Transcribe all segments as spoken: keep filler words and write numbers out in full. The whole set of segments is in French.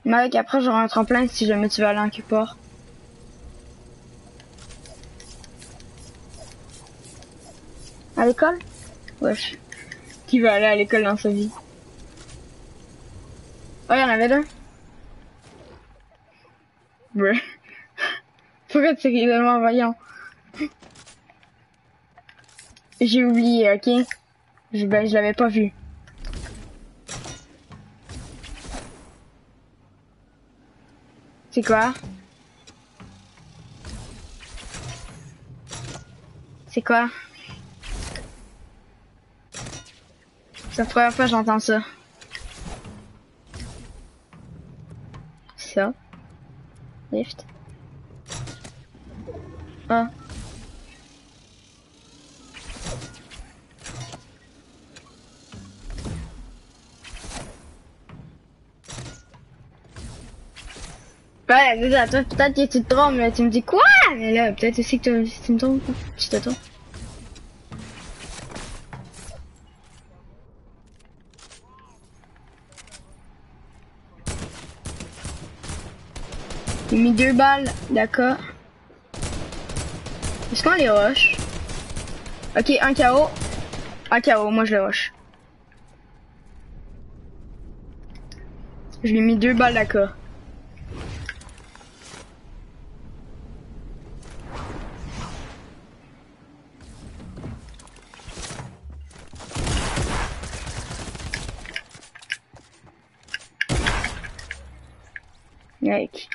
Mec, après j'aurai un tremplin si jamais tu veux aller en quelque part. À l'école? Wesh. Qui veut aller à l'école dans sa vie? Oh, y'en avait deux? Bruh. Pourquoi tu ris de moi, voyons? J'ai oublié, ok? Je, ben, je l'avais pas vu. C'est quoi? C'est quoi? C'est la première fois que j'entends ça. Ça. Lift. Ah. Ouais, déjà, toi, peut-être que tu te trompes, mais tu me dis quoi? Mais là, peut-être aussi que tu, tu me trompes. Tu te trompes. J'ai mis deux balles, d'accord. Est-ce qu'on les rush? Ok, un K O. Un K O, moi je le rush. Je lui ai mis deux balles, d'accord. Mec.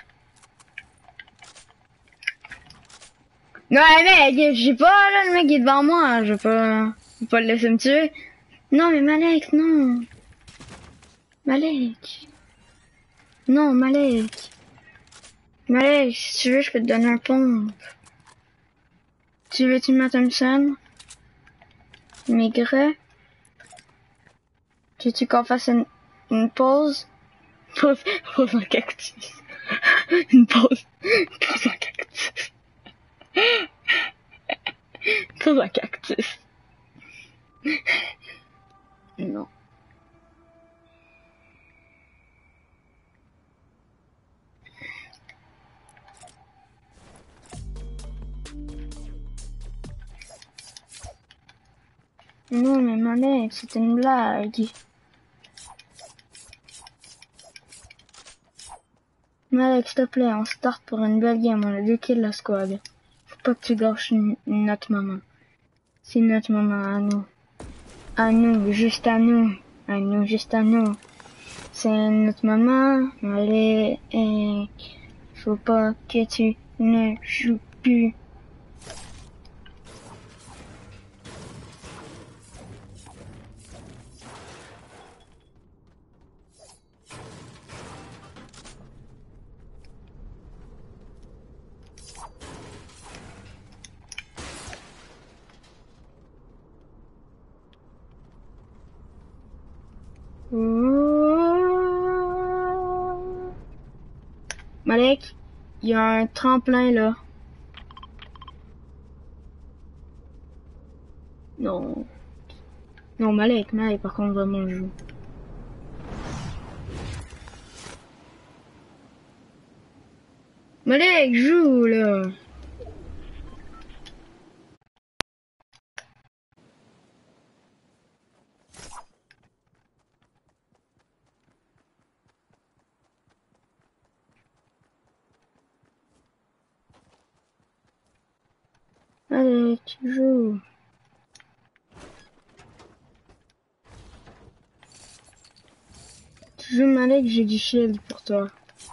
Non, mec, je sais pas, là, le mec est devant moi, je vais pas, je vais pas le laisser me tuer. Non, mais Malek, non. Malek. Non, Malek. Malek, si tu veux, je peux te donner un pompe. Tu veux, tu me mettre une scène? Maigret? Tu veux qu'on fasse une, une pause? Pause, pause en cactus. Une pause. Pause en cactus. Pause en cactus. Non. Non, mais Malek, c'était une blague. Malek, s'il te plaît, on start pour une belle game, on a deux kills la squad. Faut pas que tu gâches une- notre maman. C'est notre maman à nous. À nous, juste à nous. À nous, juste à nous. C'est notre maman, allez, et faut pas que tu ne joues plus. Malek, il y a un tremplin là. Non. Non, Malek, Malek, par contre, vraiment, je joue. Malek, joue là. Malek, joue. Tu joues Malek, j'ai du shield pour toi.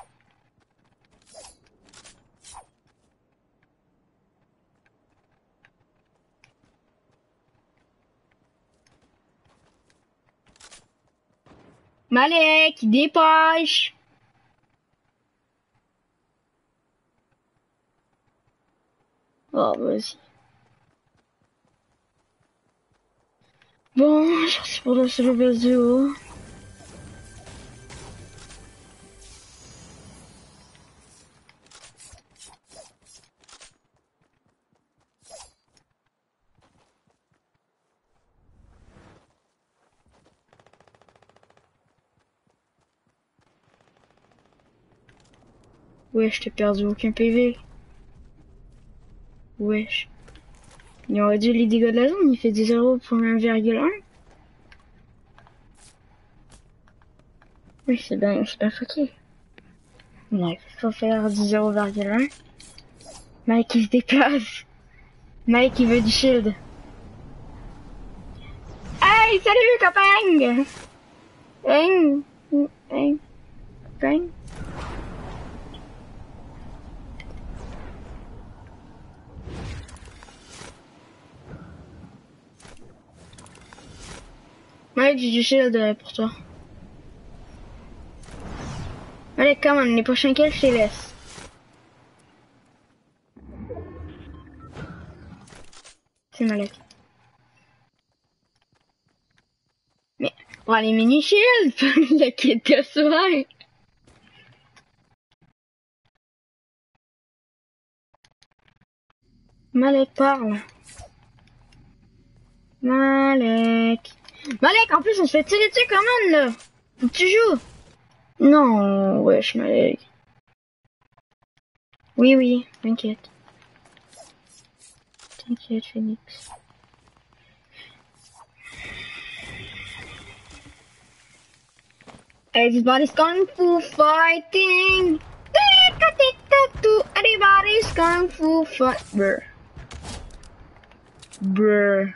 Malek, dépêche! Oh, vas-y. Bon, merci pour la seule vidéo. Wesh, t'ai perdu aucun P V. Wesh. Il aurait dû les dégâts de la zone, il fait des zéro pour un virgule un. Oui, c'est bien, c'est bien fucké. Bref, faut faire du zéro virgule un. Mike il se déplace. Mike il veut du shield. Hey, salut copain! Hein? Hein? Copain? Mike, j'ai du shield euh, pour toi. Allez, come on, les prochains kills, je les laisse. C'est Malek. Mais, pour les mini-shields, le kit de soin. Malek parle. Malek. Malek, en plus, on se fait tirer dessus quand même, là. Faut que tu joues. Non, wesh, Malek. Oui, oui, t'inquiète. T'inquiète, Phoenix. Everybody's kung fu fighting. Everybody's kung fu fight. Brr. Brr.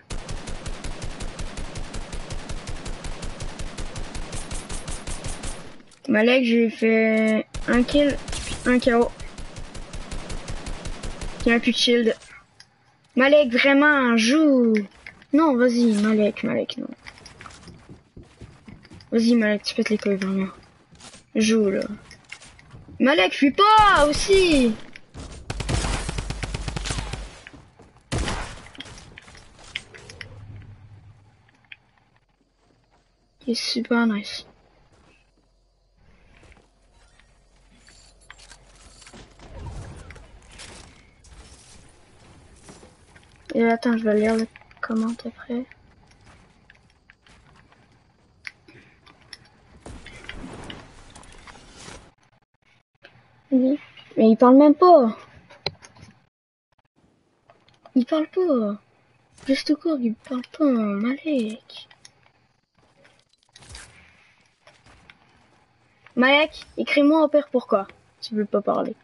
Malek, j'ai fait un kill, un K O. Il y a un plus de shield. Malek, vraiment, joue. Non, vas-y, Malek, Malek, non. Vas-y, Malek, tu pètes les couilles, vraiment. Joue, là. Malek, fuis pas, aussi. Il est super nice. Et attends, je vais lire le commentaire après. Oui. Mais il parle même pas. Il parle pas. Juste au cours, il parle pas, Malek. Malek, écris-moi au père pourquoi tu veux pas parler.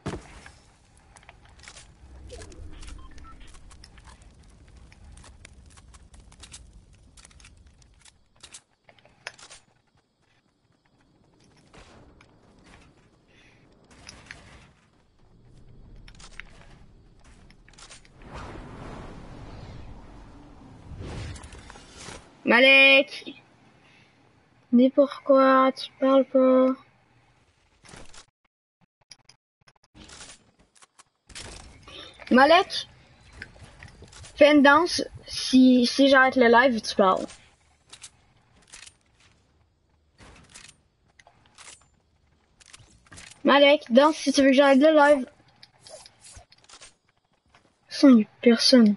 Malek, dis pourquoi tu parles pas. Malek, fais une danse. Si, si j'arrête le live, tu parles. Malek, danse si tu veux que j'arrête le live. Sans il y a personne.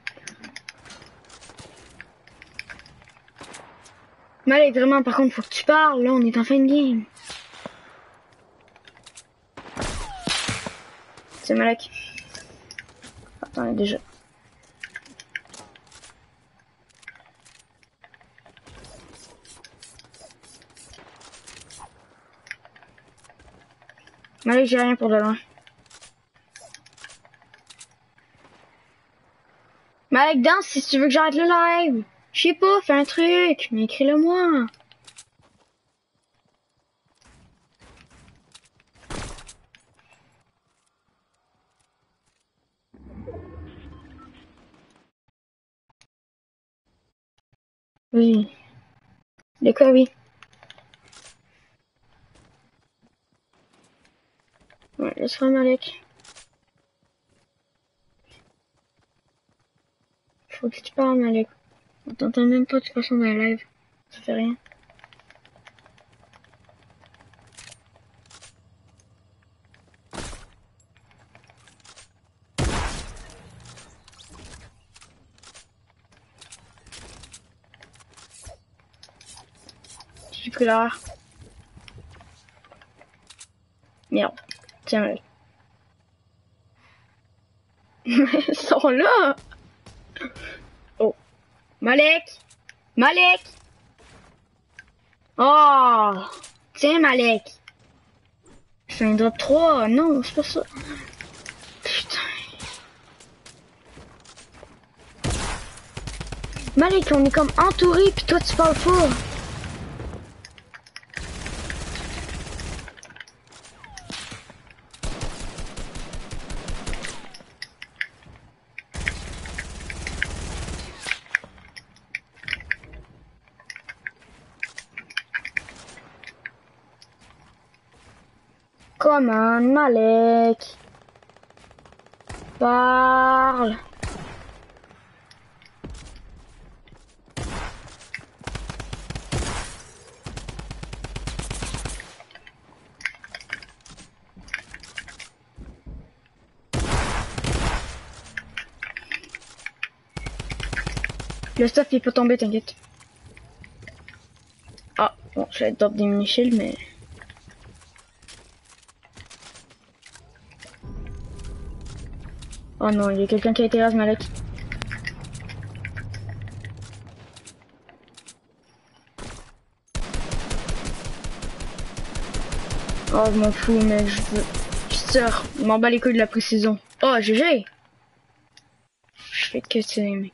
Malek, vraiment, par contre, faut que tu parles. Là, on est en fin de game. C'est Malek. Attends, déjà. Malek, j'ai rien pour de loin. Malek, danse si tu veux que j'arrête le live. Je sais pas, fais un truc, mais écris-le moi. Oui. De quoi, oui. Ouais, laisse-moi Malek. Faut que tu parles, Malek. On t'entend même pas de toute façon dans le live. Ça fait rien. J'ai pris l'heure. Merde. Tiens, Malek. Ils sont là. Oh. Malek. Malek. Oh. Tiens, Malek. C'est un drop trois. Non, c'est pas ça. Putain. Malek, on est comme entouré, puis toi, tu parles pas. Come on, Malek. Parle. Le stuff il peut tomber, t'inquiète. Ah, bon, je vais drop des mini-shields, mais... Oh non, il y a quelqu'un qui a été rase, Malek. Oh, je m'en fous, mec, je veux... Je sors, je m'en bats les couilles de la précision. Oh, G G. Je fais que ça, mec.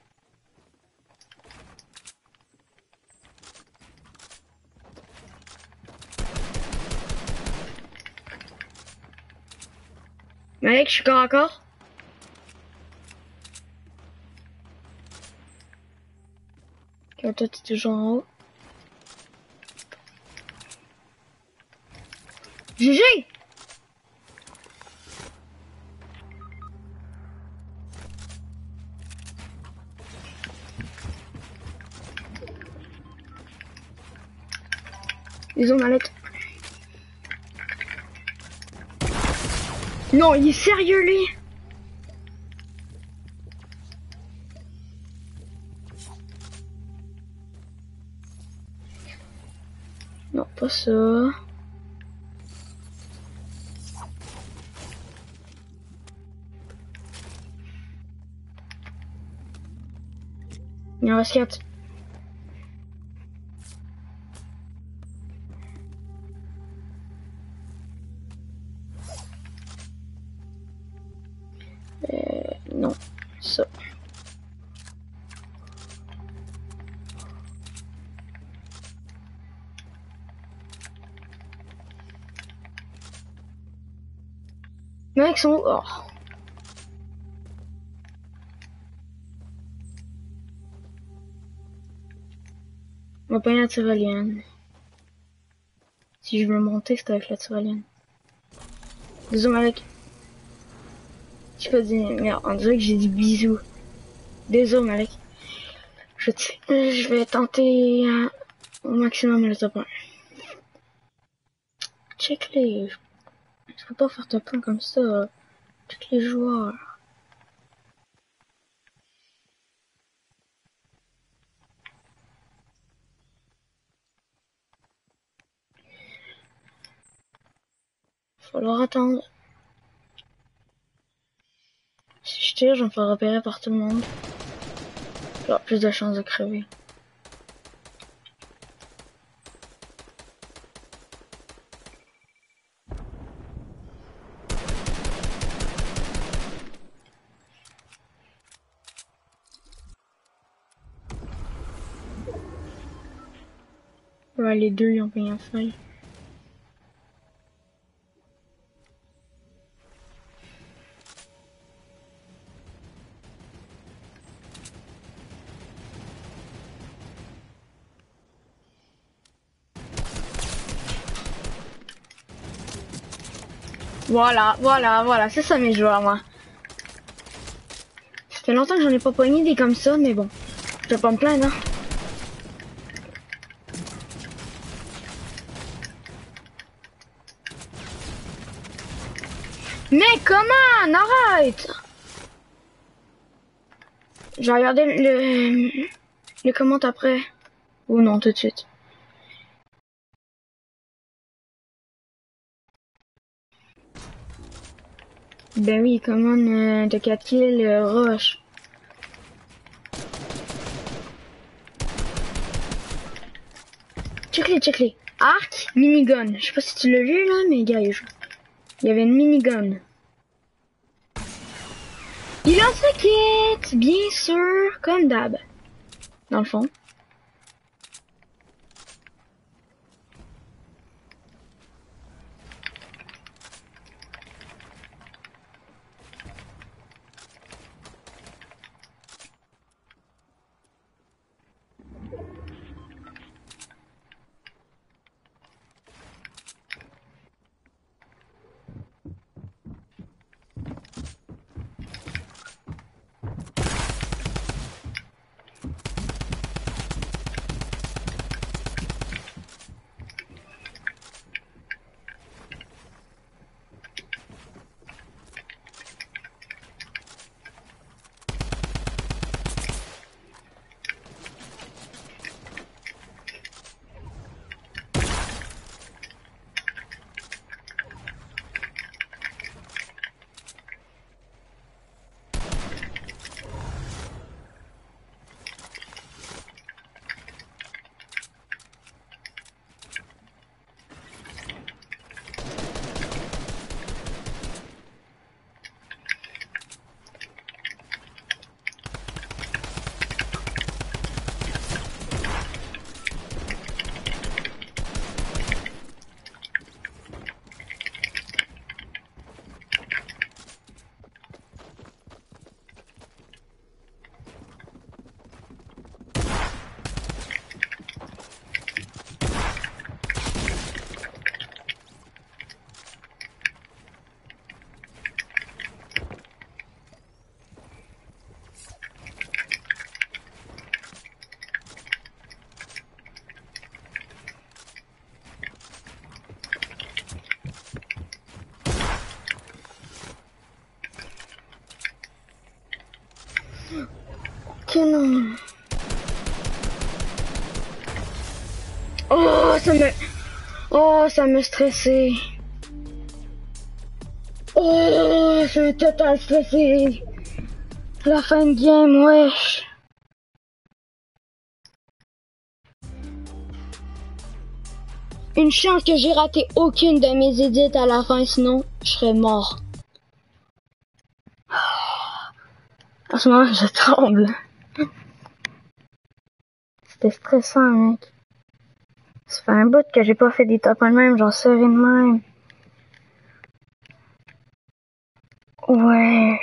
Malek, je suis corps à corps. Ok, toi, t'es toujours en haut. G G. Ils ont Malek. Non, il est sérieux, lui. Non, pas ça. Il en reste quatre. Euh, non, ça. Mec, sont où? Oh. On va pas y la tyrolienne. Si je veux monter, c'est avec la tyrolienne. Désolé, Malek. Je peux dire, merde, on dirait que j'ai dit bisous. Désolé, Malek. Je, je vais tenter euh, au maximum le top un. Check les... Je peux pas faire top un comme ça. Check les joueurs. Falloir attendre. Si je tire, je me fais repérer par tout le monde. J'aurai plus de chances de crever. Ouais, les deux, ils ont payé un feuille. Voilà, voilà, voilà, c'est ça mes joueurs, moi. Ça fait longtemps que j'en ai pas pogné des comme ça, mais bon. Je vais pas me plaindre, hein. Mais comment? Arrête! Je vais regarder le... les commentaires après. Ou non, tout de suite. Ben oui, comment euh, t'as quatre kills, euh, rush. Check-les, check-les. Arc, minigun. Je sais pas si tu l'as vu là, mais gars, il y avait une minigun. Il en s'inquiète, bien sûr, comme d'hab. Dans le fond. Que non. Oh, ça me... Oh, ça me stressé. Oh, je suis total stressé. La fin de game, wesh. Une chance que j'ai raté aucune de mes édits à la fin, sinon je serais mort. En ce moment, je tremble. C'était stressant, mec. Ça fait un bout que j'ai pas fait des top un de même, genre serré de même. Ouais.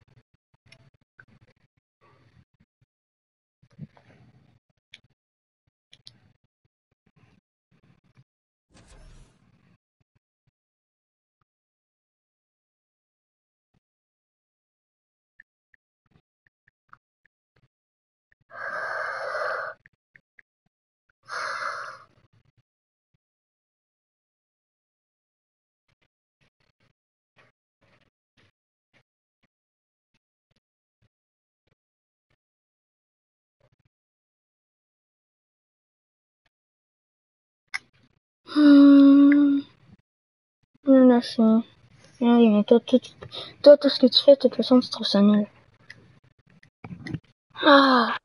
Hmm. Là, c'est... Oui, mais toi, tout, toi, tout ce que tu fais, de toute façon, tu trouves ça nul. Ah.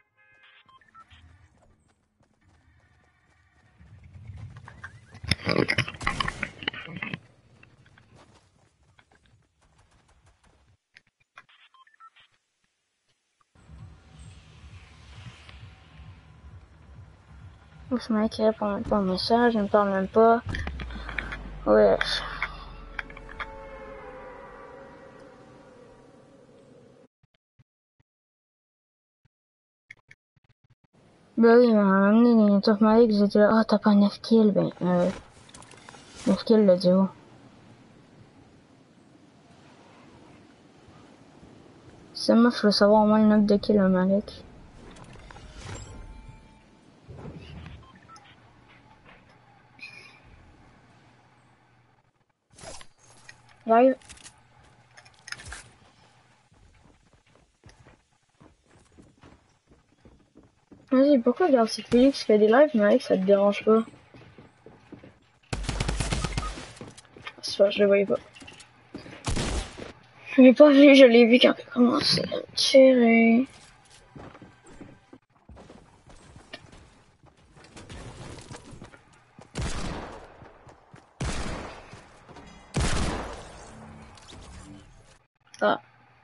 Ce mec il répond même pas au message, il me parle même pas. Ouais. Bah oui, il m'a amené les top Malik, j'étais là, oh t'as pas neuf kills, ben euh... neuf kills le duo. C'est moi, je veux savoir au moins le nombre de kills le Malik. J'arrive. Vas-y, pourquoi regarde si Félix fait des lives, Malik, ça te dérange pas? C'est pas, je le voyais pas. Je l'ai pas vu, je l'ai vu quand il a commencé à me tirer. Ah.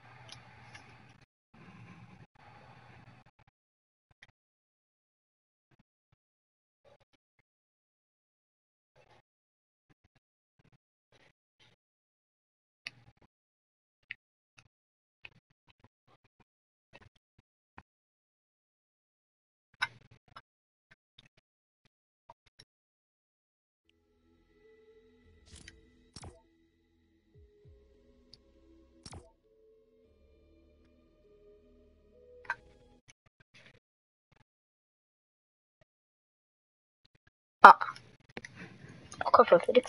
Ah. Pourquoi pas Félix?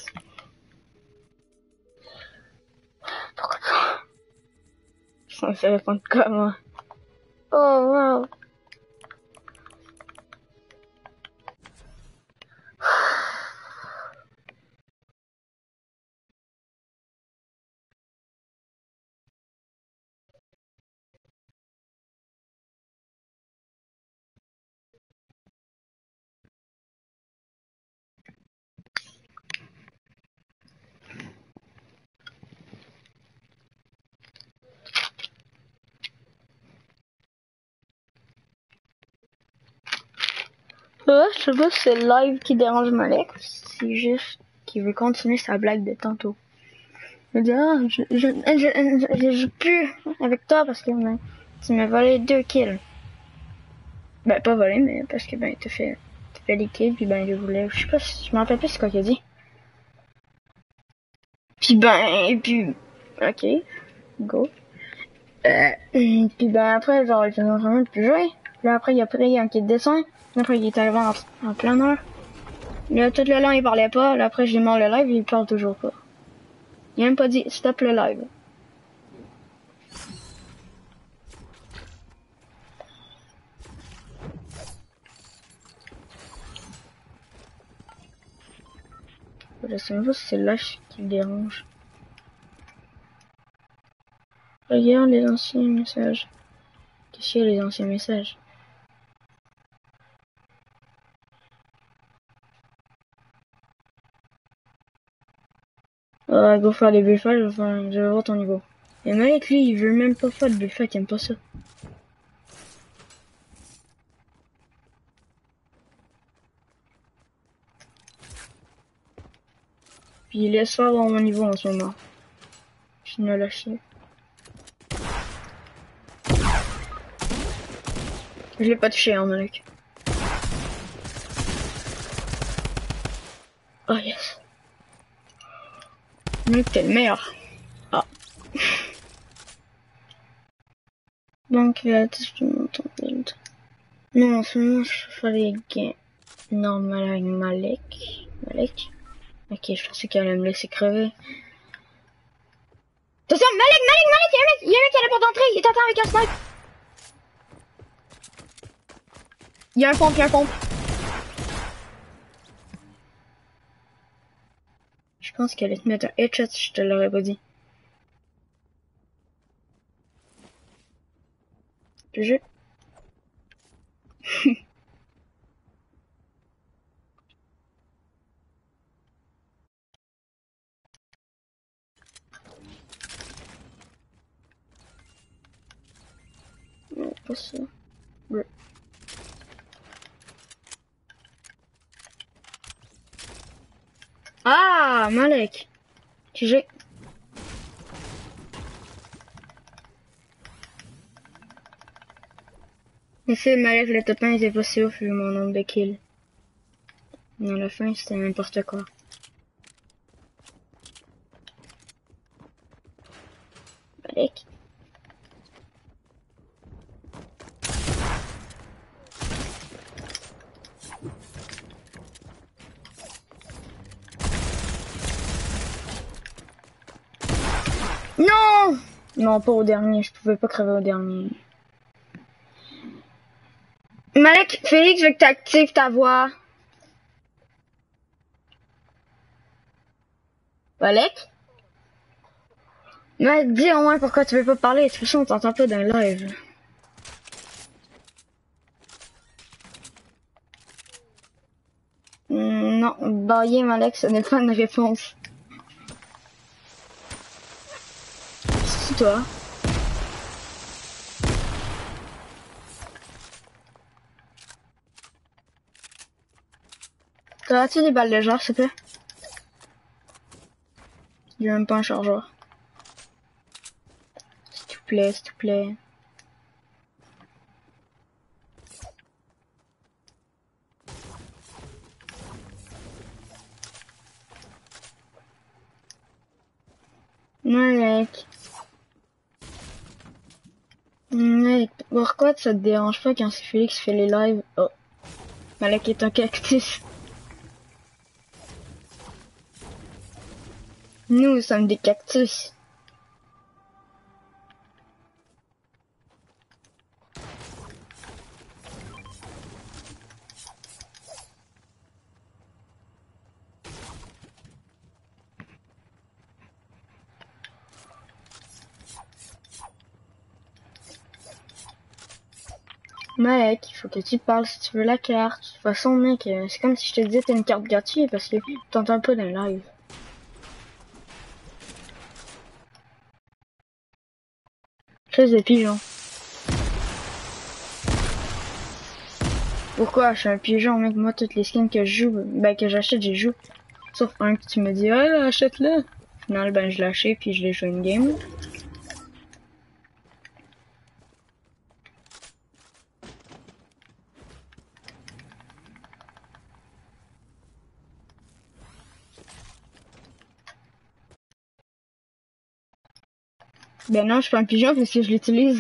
Pourquoi pas? Je suis censé répondre comment? Oh wow. Ouais, je sais pas si c'est le live qui dérange Malek ou si c'est juste qu'il veut continuer sa blague de tantôt. Il dit, ah, je, je, je, je, je joue plus avec toi parce que ben, tu m'as volé deux kills. Ben, pas volé, mais parce que ben, t'as fait, t'as fait les kills, puis ben, il voulait, je sais pas, je me rappelle plus c'est quoi qu'il a dit. Puis ben, et puis, ok, go. Euh, puis ben après, genre, il faisait vraiment plus jouer. Puis après, il a pris un kit de dessin. Après, il est arrivé en, en plein heure. Là, tout le long, il parlait pas. Là, après, j'ai demandé le live, il parle toujours pas. Il a même pas dit stop le live. Je sais même pas si c'est l'âge qui le dérange. Regarde les anciens messages. Qu'est-ce qu'il y a les anciens messages? Ah, go faire des bullfights, enfin, je vais voir ton niveau. Et Malek, lui, il veut même pas faire de bullfight, il aime pas ça. Puis il laisse faire dans mon niveau en ce moment. Je ne lâche chier. Je l'ai pas touché, hein, Malek. Oh yes. Malek, t'es le meilleur. Ah. Donc, là, tout ce qui monte en build. Non, en ce moment, je fais les gains normal avec Malek. Malek. Ok, je pensais qu'elle allait me laisser crever. Attention, Malek, Malek, Malek, il y a un mec, il y a un mec qui a la porte d'entrée, il t'attend avec un snipe. Il y a un pompe, il y a un pompe. Je pense qu'elle allait te mettre un headshot si je te l'aurais pas dit. Le jeu. Non, pas ça. Ouais. Ah, Malek. G G. Mais c'est Malek, le top un était pas si ouf vu mon nombre de kills. Mais à la fin, c'était n'importe quoi. Malek. Non! Non, pas au dernier, je pouvais pas crever au dernier. Malek, Félix veut que t'actives ta voix. Malek? Mais dis au moins pourquoi tu veux pas parler, de toute façon on t'entend pas dans le live. Hmm, non, bailler Alex, ce n'est pas une réponse. C'est toi. T'as-tu des balles de genre, s'il te plaît? J'ai même pas un chargeur. S'il te plaît, s'il te plaît. Mec. Mec, pourquoi ça te dérange pas quand c'est Félix fait les lives? Oh. Malek est un cactus. Nous sommes des cactus. Mec, il faut que tu parles si tu veux la carte. De toute façon, mec, c'est comme si je te disais t'as une carte gratuite parce que t'entends pas dans le live. Chaise de pigeon. Pourquoi je suis un pigeon, mec? Moi, toutes les skins que je joue, ben que j'achète, j'y joue. Sauf un que tu me dis, ah, achète-le. Finalement, ben je l'achète puis je l'ai joué une game. Ben non, je suis pas un pigeon parce que je l'utilise.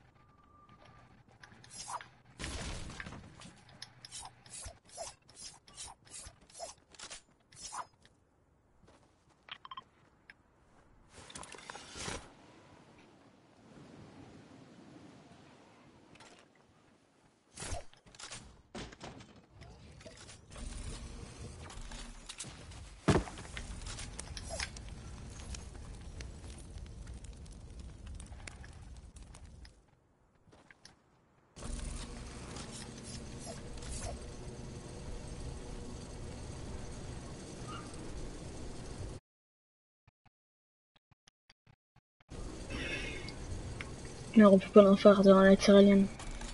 Mais on peut pas l'en faire dans la tyrolienne.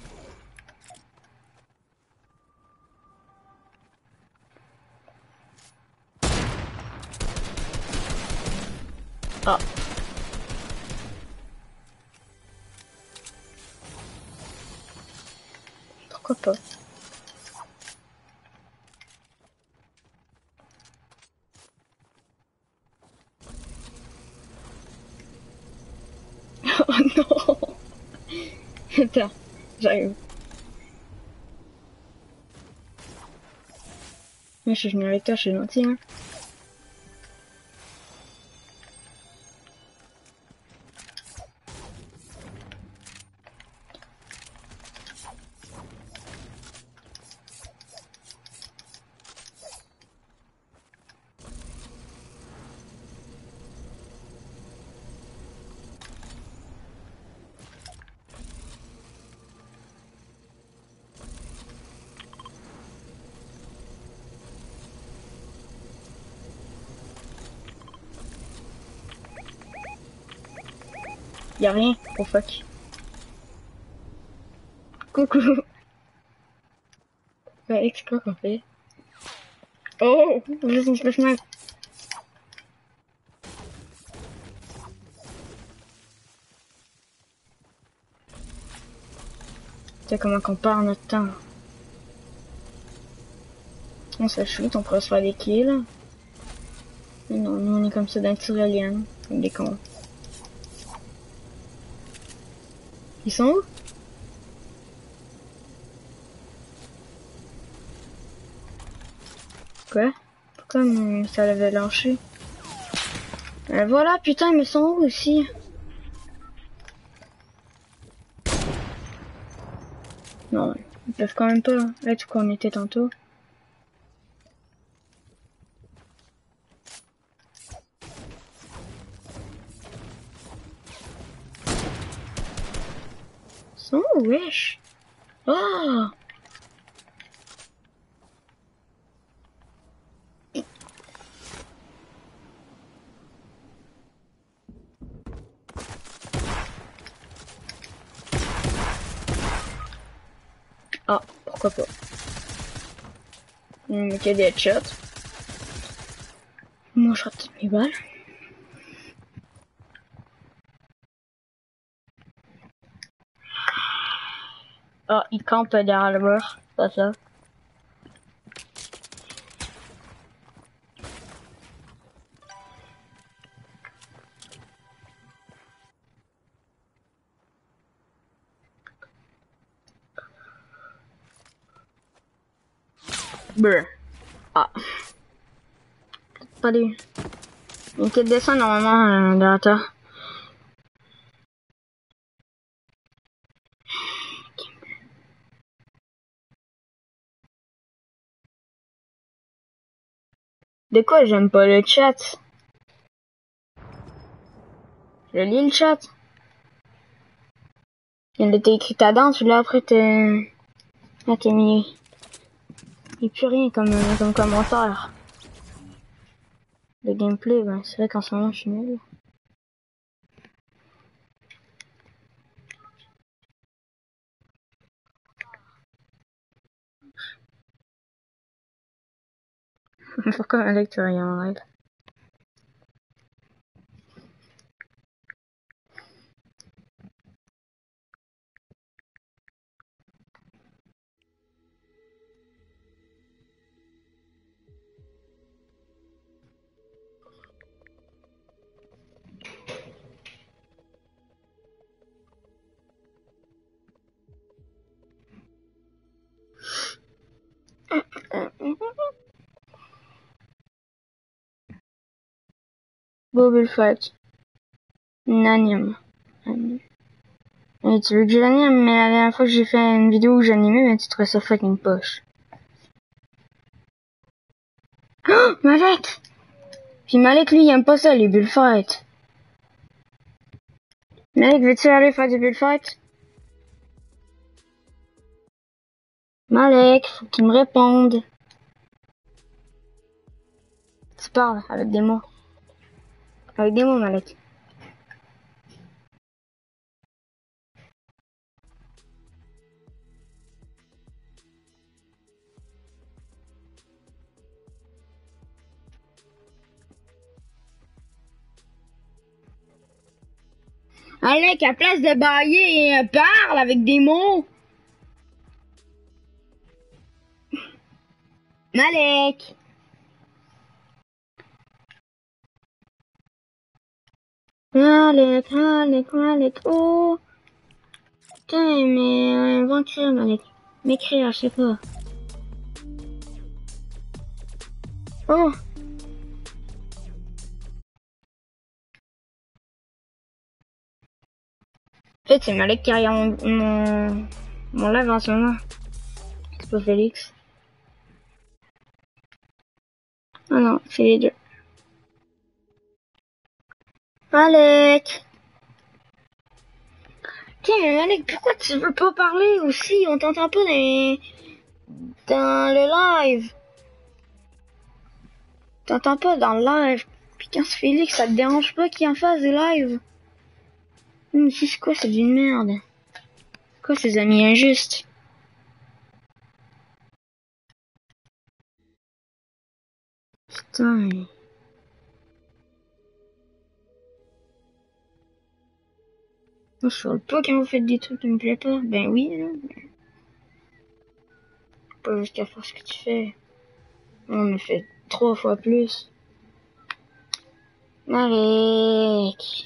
Ah. Pourquoi pas? Oh non! Attends, j'arrive. Moi, je suis venu avec toi, je suis gentil, hein. Y'a rien, oh fuck. Coucou. Bah, Alex, c'est quoi qu'on fait? Oh, j'ai son splash map. Tu sais comment qu'on perd notre temps. On se shoot, on pourrait se faire des kills. Mais non, nous on est comme ça dans tyrolienne, comme des cons. Ils sont où? Quoi? Pourquoi hum, ça l'avait lâché? Euh, voilà, putain, mais ils sont où aussi? Non, ils peuvent quand même pas être où qu'on était tantôt. Oh, wesh. Oh. Ah, pourquoi pas. Mais qu'il y a des headshots. Moi, je rate mes balles. Ah, il campe derrière le mur. Pas ça. Brr. Ah. Pas lui. Il qui descend normalement euh, derrière toi. De quoi j'aime pas le chat? Je lis le chat. Il était écrit ta danse, là après t'es... Là t'es mis... Il n'y a plus rien comme, comme commentaire. Le gameplay, ben c'est vrai qu'en ce moment je suis nul. Pourquoi Alec tu rien en live? Bubble Fight. Nanium. Et tu veux que je l'anime, mais la dernière fois que j'ai fait une vidéo où j'animais, mais tu trouvais ça fucking poche. Oh, Malek! Puis Malek, lui, il aime pas ça, les bullfights. Malek, veux-tu aller faire des bullfights? Malek, faut qu'il me réponde. Tu parles avec des mots. Avec des mots, Malek. Malek, à place de bailler, parle avec des mots. Malek. Malek, Malek, Malek, oh. Putain, mais va écrire, Malek. M'écrire, je sais pas. Oh. En fait, c'est Malek qui regarde mon, mon, mon live en ce moment. C'est pas Félix. Ah non, c'est les deux. Malek. Tiens, mais Malek, pourquoi tu veux pas parler aussi? On t'entend pas dans, dans le live. T'entends pas dans le live. Puis quand c'est Félix, ça te dérange pas qu'il en fasse des lives? Hum, si c'est quoi, c'est d'une merde. C'est quoi ces amis injustes? Putain. Moi, je sais pas quand vous faites des trucs qui me plaisent pas. Ben oui, là. Pas jusqu'à faire ce que tu fais. On a fait trois fois plus. Malek.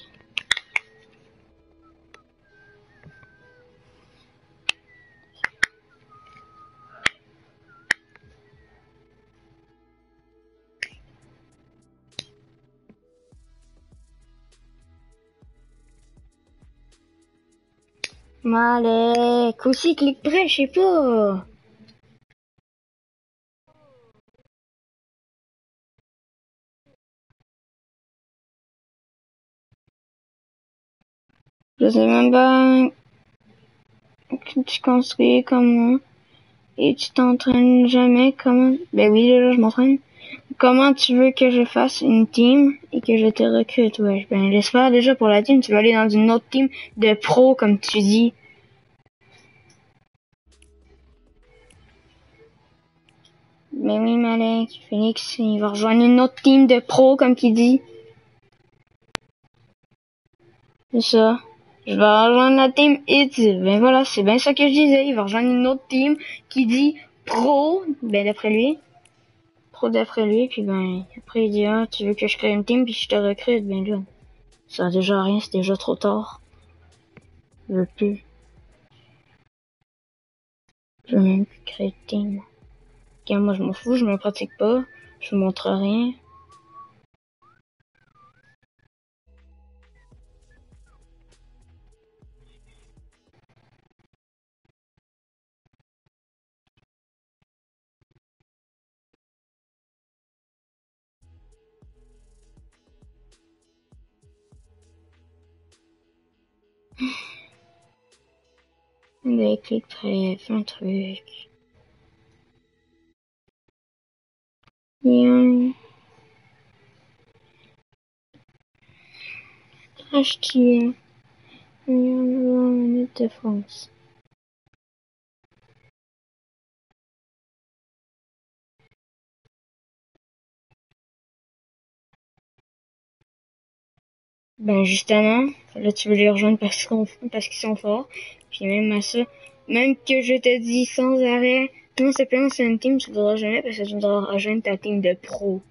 Malek. Aussi, clique près, je sais pas. Je sais même pas. que tu construis comme moi et tu t'entraînes jamais comment... Ben oui, là, je m'entraîne. Comment tu veux que je fasse une team et que je te recrute? Ouais, ben laisse faire déjà pour la team. Tu vas aller dans une autre team de pro, comme tu dis. Mais oui, Malek, Phoenix, il va rejoindre une autre team de pro, comme qu'il dit. C'est ça. Je vais rejoindre la team Hit. Ben voilà, c'est bien ça que je disais. Il va rejoindre une autre team qui dit pro, ben d'après lui. Pro d'après lui, puis ben après il dit ah tu veux que je crée une team puis je te recrute, ben là. Ça sert déjà à rien, c'est déjà trop tard. Je veux plus. Je veux même plus créer de team. Okay, moi je m'en fous, je me pratique pas, je vous montre rien. Des clics très, un truc. Bien. Acheter. Une minute de France. Ben justement, là tu veux les rejoindre parce qu'on parce qu'ils sont forts. Puis même à ça, même que je te dis sans arrêt, non c'est pas c'est une team, tu voudras jamais parce que tu voudras rejoindre ta team de pro.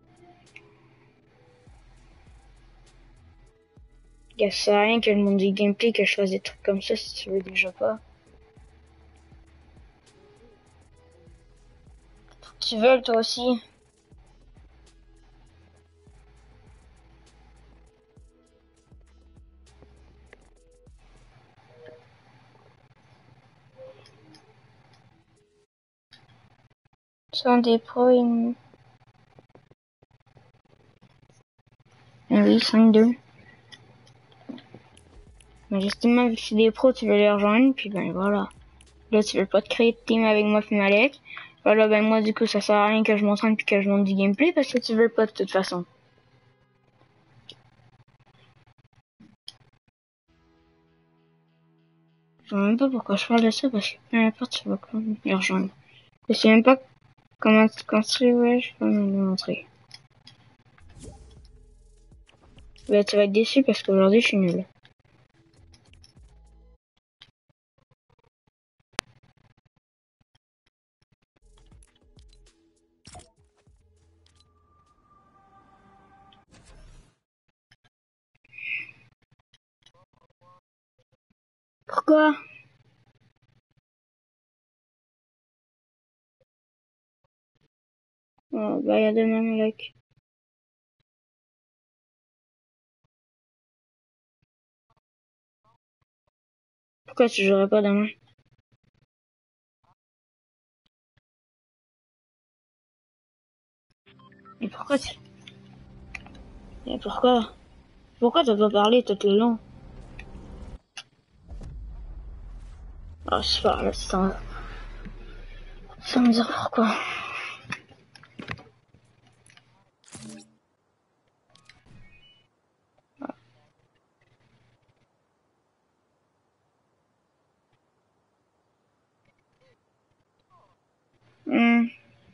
Ça sert à rien que le monde du gameplay que je fasse des trucs comme ça si tu veux déjà pas. Tu veux toi aussi. Sont des pros et... Ah oui, cinq deux. Mais justement, vu que c'est des pros, tu veux les rejoindre, puis ben voilà. Là, tu veux pas te créer de team avec moi puis Malek. Voilà, ben moi, du coup, ça sert à rien que je m'entraîne puis que je monte du gameplay parce que tu veux pas de toute façon. Je sais même pas pourquoi je parle de ça parce que peu importe, tu vas quand même les rejoindre. Je sais même pas comment tu construis, ouais, je peux me le montrer. Ben, tu vas être déçu parce qu'aujourd'hui, je suis nul. Pourquoi? Oh, bah, y'a demain, Malek. Pourquoi tu jouerais pas demain? Et pourquoi tu... Et pourquoi? Pourquoi t'as pas parlé tout le long? Ah, je parle sans... sans me dire pourquoi. Hmm.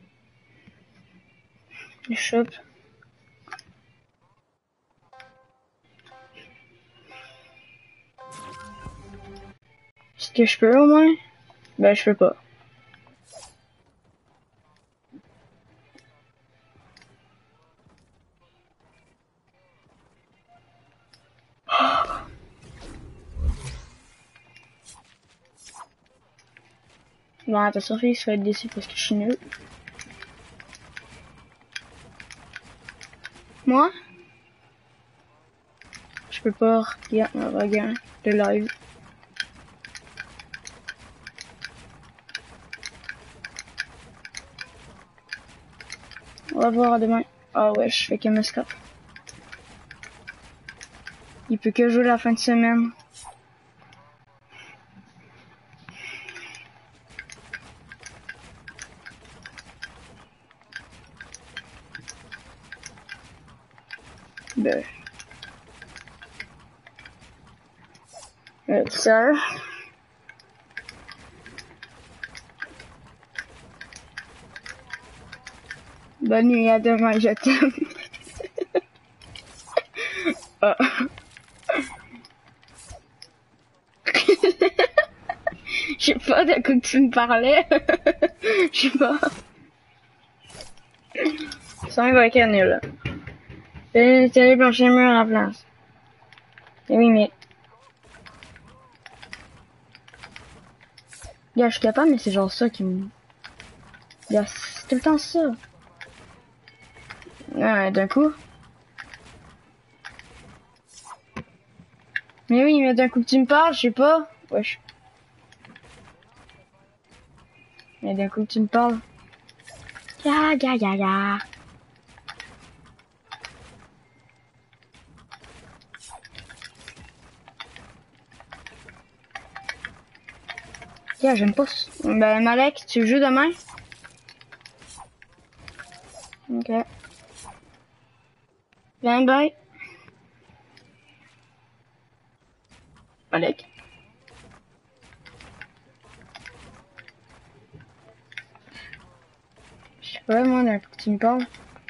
Le shop. Est-ce que je peux au moins? Ben, je peux pas. Bon, ta surfie, ça va être déçu parce que je suis nul. Moi? Je peux pas regarder le live. On va voir demain. Ah ouais, je fais que Muscat. Il peut que jouer la fin de semaine. Ben. Euh, ça. Bonne nuit, à demain, je t'aime. Ah. Je sais pas de quoi tu me parlais. Je sais pas. Ça va être nul. C'est allé plancher le mur à la place. Et oui, mais. Gars, je suis capable, mais c'est genre ça qui me. Gars, c'est tout le temps ça. Ouais, d'un coup. Mais oui, mais d'un coup que tu me parles, je sais pas. Wesh. Mais d'un coup que tu me parles. Ya, ya, ya, ya. Ya, j'aime pas ça. Ben, Malek, tu joues demain? Ok. Bien, bye. Malek. Je sais pas, moi, d'un coup que tu me parles.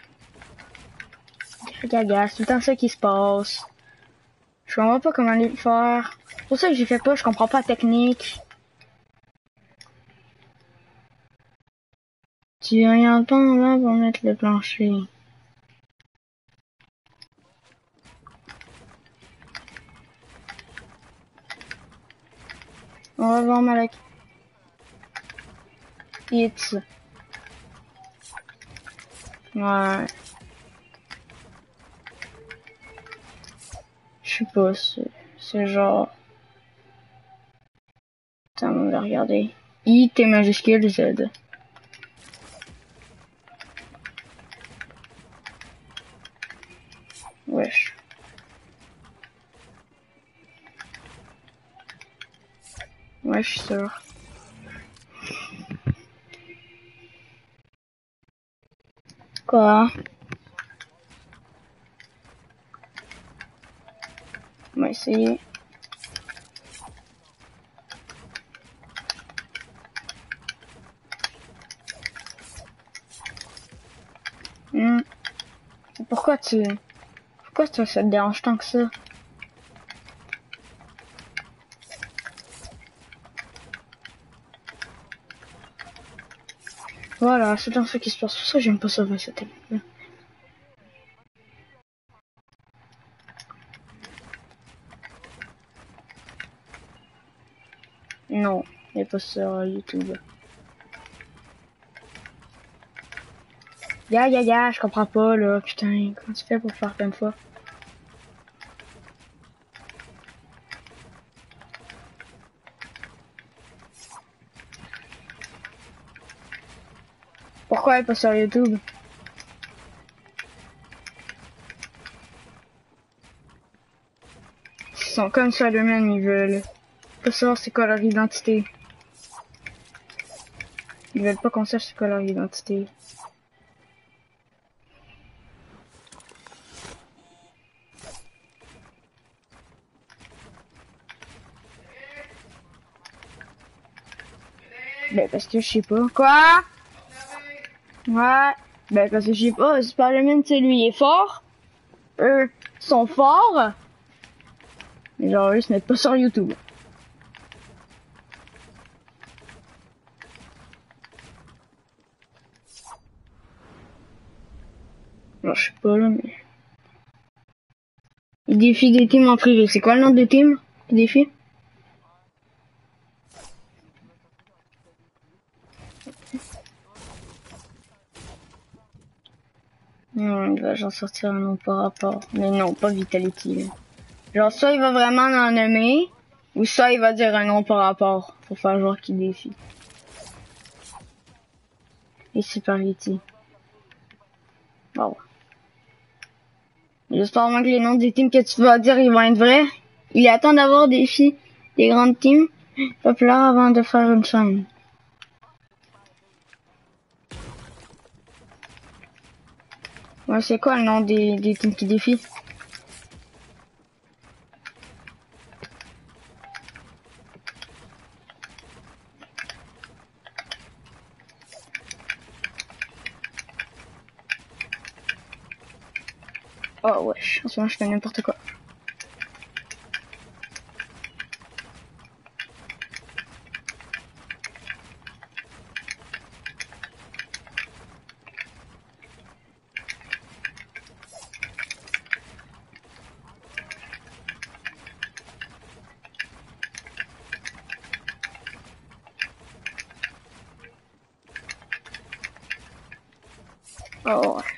Gaga, c'est tout le temps ça qui se passe. Je comprends pas comment aller le faire. C'est pour ça que j'ai fait pas, je comprends pas la technique. Tu regardes pas en bas pour mettre le plancher. On va voir Malek. It's. Ouais. Je sais pas, c'est, c'est genre... Attends, on va regarder. I, T majuscule, Z. Wesh. Ouais, je suis sûr. Quoi? On va essayer. Hmm. Pourquoi tu... Pourquoi toi, ça te dérange tant que ça? Voilà, c'est dans ce qui se passe. Pour ça, j'aime pas ça, cette technique. Non, il est pas sur YouTube. Ya, ya, ya, je comprends pas, là. Putain, comment tu fais pour faire plein de fois? Pourquoi elle est pas sur YouTube? Ils sont comme ça eux-mêmes, ils veulent pas savoir c'est quoi leur identité. Ils veulent pas qu'on sache c'est quoi leur identité. Ben parce que je sais pas. Quoi? Ouais. Ben parce que je sais pas, Spider-Man, tu sais, lui, il est fort. Eux sont forts. Mais genre, eux, ils se mettent pas sur YouTube. Non, je sais pas, là, mais... Ils défient des teams en privé. C'est quoi le nom des teams qu'ils défient? Non, il va genre sortir un nom par rapport. Mais non, pas Vitality, là. Genre, soit il va vraiment en nommer, ou soit il va dire un nom par rapport, pour faire genre qu'il défie. Et Superiority. Bon. J'espère vraiment que les noms des teams que tu vas dire, ils vont être vrais. Il est temps d'avoir des filles, des grandes teams populaires avant de faire une chaîne. Ouais, c'est quoi le nom des, des teams qui défient? Oh wesh, en ce moment je fais n'importe quoi. Oh ouais.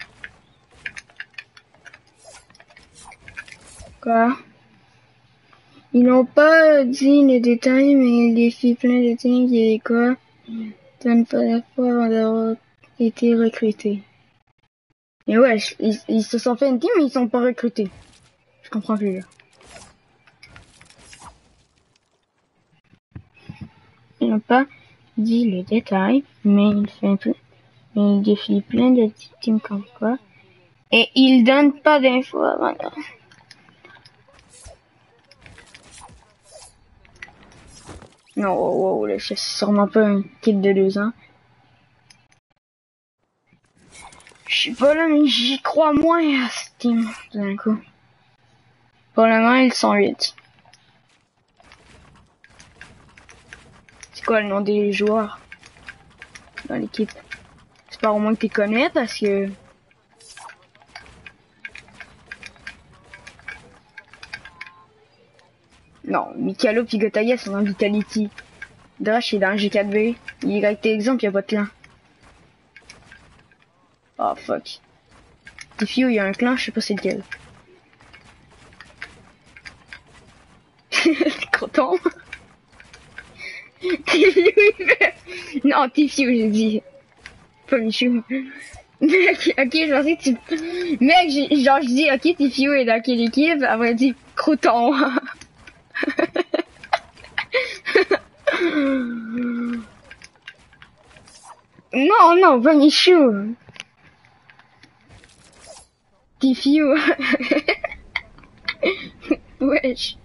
Quoi? Ils n'ont pas dit les détails, mais il défie plein de things et quoi, donne pas la fois avant d'avoir été recrutés. Mais ouais, ils, ils se sont fait une team, mais ils sont pas recrutés. Je comprends plus là. Ils n'ont pas dit les détails, mais il fait un peu, mais il défie plein de teams comme quoi. Et il donne pas d'infos avant là. Non, wow, wow, là, c'est sûrement pas un kid de deux ans. Je sais pas là, mais j'y crois moins à ce team, d'un coup. Pour le moment, ils sont huit. C'est quoi le nom des joueurs dans l'équipe? J'espère au moins que tu connais parce que... Non, Mikalo pis Gotaya sont dans Vitality. Drash est dans G quatre B. Y T exemple, y'a pas de clan. Oh fuck. Tifio, il y a un clan, je sais pas c'est lequel. Croton. Tifio, non, Tifio, j'ai dit. Pas Michou. Mec, ok, je pensais que tu... Mec, genre, je dis, ok, Tifio est dans quelle équipe? Après, elle dit, Croton. Non, non, pas Michou. Tifio. Wesh.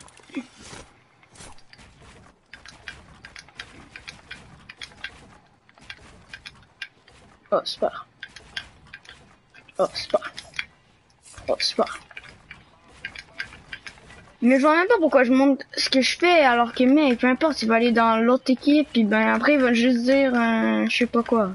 Oh, c'est pas. Oh, c'est pas. Oh, c'est pas. Mais je vois même pas pourquoi je montre ce que je fais alors que mec, peu importe, il va aller dans l'autre équipe puis ben après il va juste dire euh, je sais pas quoi.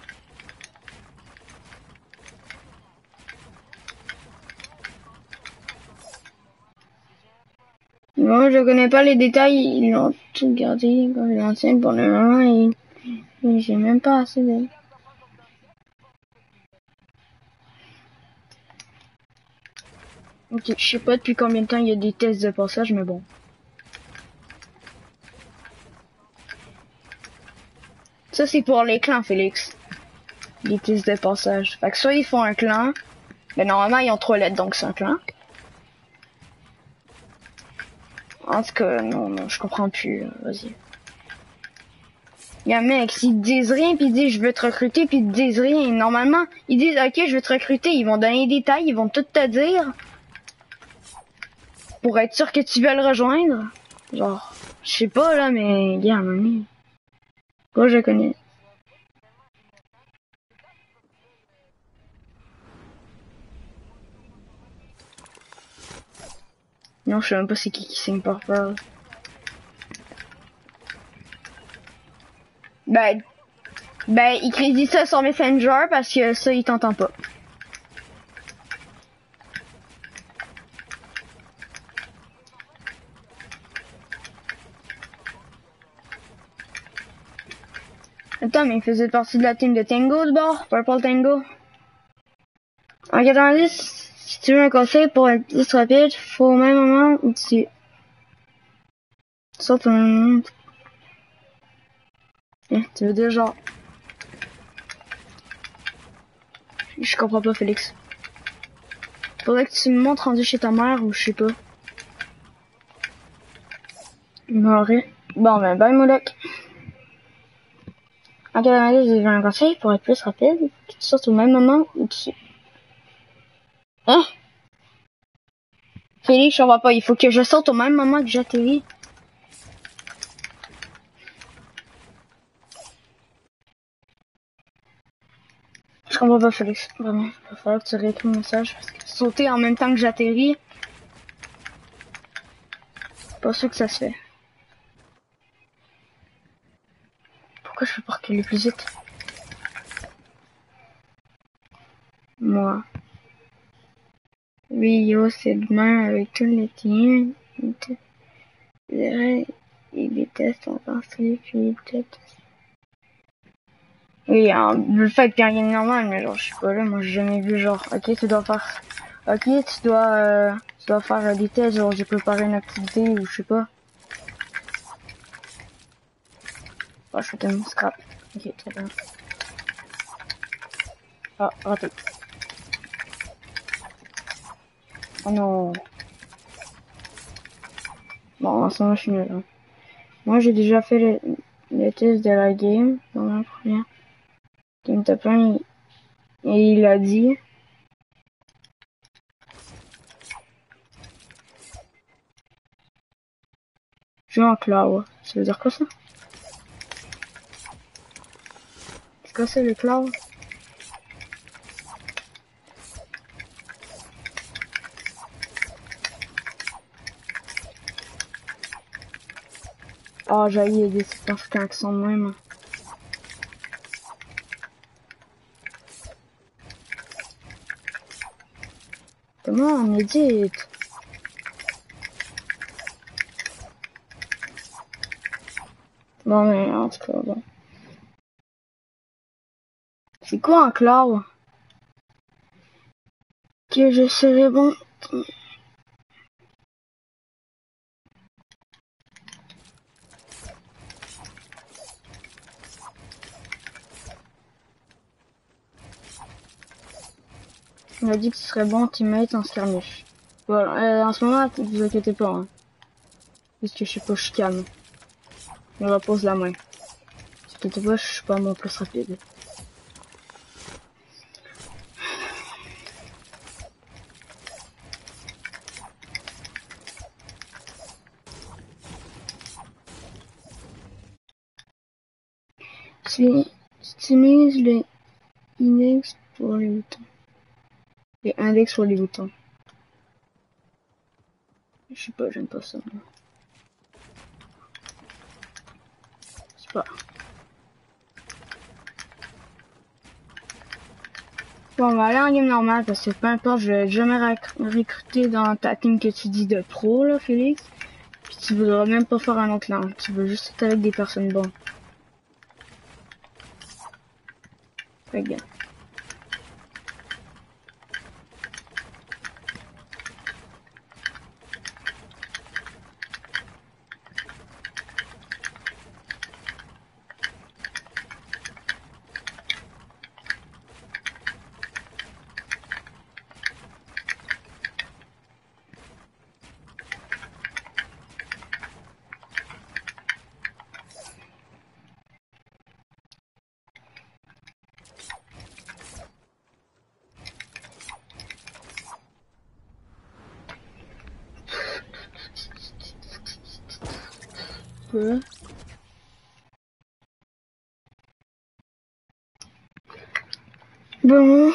Moi je connais pas les détails, ils l'ont tout gardé confidentiel pour le moment et, et j'ai même pas assez de... Ok, je sais pas depuis combien de temps il y a des tests de passage mais bon. Ça c'est pour les clans Félix. Les tests de passage. Fait que soit ils font un clan, mais normalement ils ont trois lettres donc c'est un clan. En tout cas, non, non, je comprends plus, vas-y. Y'a un mec, s'ils disent rien pis ils disent je veux te recruter pis ils te disent rien, normalement, ils disent ok je veux te recruter, ils vont donner des détails, ils vont tout te dire. Pour être sûr que tu veux le rejoindre. Genre, je sais pas là, mais gars, mamie. Quoi je connais. Non, je sais même pas c'est qui qui signe par peur. Ben, ben, il crédite ça sur Messenger parce que ça, il t'entend pas. Attends, mais il faisait partie de la team de Tango de bord, Purple Tango. En quatre-vingt-dix, si tu veux un conseil pour être plus rapide, faut au même moment où tu... Sauf un... Eh, tu veux dire genre... Je comprends pas, Félix. Faudrait que tu me montres rendu chez ta mère ou je sais pas. M'aurait. Bon ben, bye Moulek. En quatre-vingt-dix, j'ai un conseil pour être plus rapide, que tu sortes au même moment où tu... Hein? Félix, je comprends pas, il faut que je sorte au même moment que j'atterris. Je comprends pas, Félix. Vraiment, il va falloir que tu réécris le message. Parce que sauter en même temps que j'atterris, c'est pas sûr que ça se fait. Pourquoi je peux pas reculer plus vite? Moi. Oui, yo, c'est demain avec tous les tiens. Il déteste en partie, puis peut-être. Oui, hein, le fait qu'il y a rien de normal, mais genre, je sais pas là, moi j'ai jamais vu genre, ok, tu dois faire, ok, tu dois, euh, tu dois faire euh, des tests, genre, j'ai préparé une activité ou je sais pas. Oh, je fais un scrap. Ok, très bien. Ah, raté. Oh non. Bon, en ce moment, je suis nul. Hein. Moi, j'ai déjà fait les, les tests de la game, dans la première. Game Top un, et il a dit. Je joue en cloud. Ça veut dire quoi ça? C'est quoi ça, le cloud? Ah, j'ai aidé, c'est parce qu'un accent de même. Comment on édite? Bon, mais en tout cas, bon. C'est quoi un cloud? Que je serai bon. Il m'a dit que ce serait bon teammate en skirmish. Voilà, euh, en ce moment, vous inquiétez pas. Hein. Parce que je sais pas, je suis calme. On repose la main. Vous inquiétez pas, je suis pas mon plus rapide. Tu utilises le index pour les boutons. Les index pour les boutons. Je sais pas, j'aime pas ça. Moi. C'est pas. Bon, on va aller en game normale parce que peu importe, je vais jamais recruter dans ta team que tu dis de pro, là, Félix. Puis tu voudras même pas faire un autre land. Tu veux juste être avec des personnes bonnes. Fait que, peu. Bon.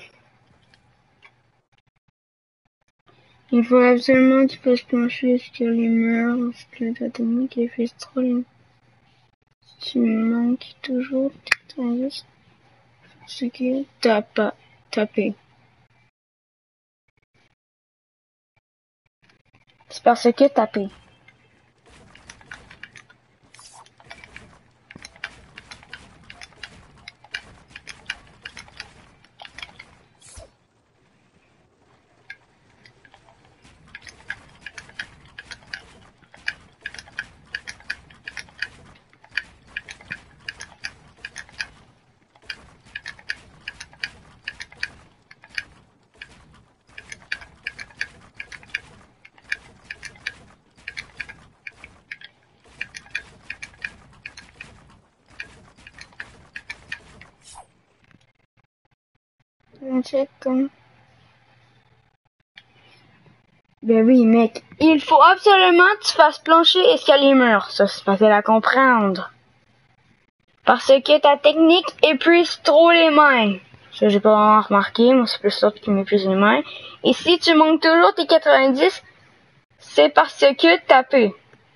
Il faut absolument que tu fasses plancher sur les murs, parce que ta technique est fait trop. Tu manques toujours de ce que t'as pas tapé. C'est parce que tapé. On check comme. Ben oui, mec. Il faut absolument que tu fasses plancher, escalier, mur. Ça, c'est facile à comprendre. Parce que ta technique épuise trop les mains. Ça, j'ai pas vraiment remarqué. Moi, c'est plus l'autre qui m'épuise les mains. Et si tu manques toujours tes quatre-vingt-dix, c'est parce que t'as peu.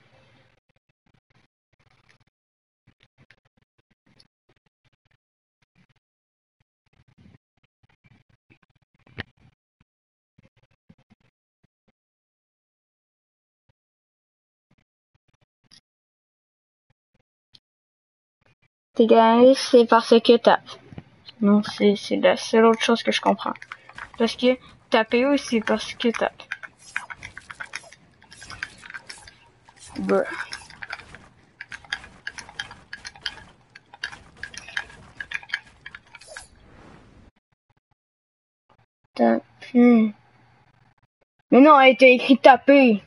Tes quatre-vingt-dix, c'est parce que t'as. Non, c'est, c'est la seule autre chose que je comprends. Parce que taper aussi, c'est parce que t'as. Brr. Taper. Mais non, elle était écrit taper.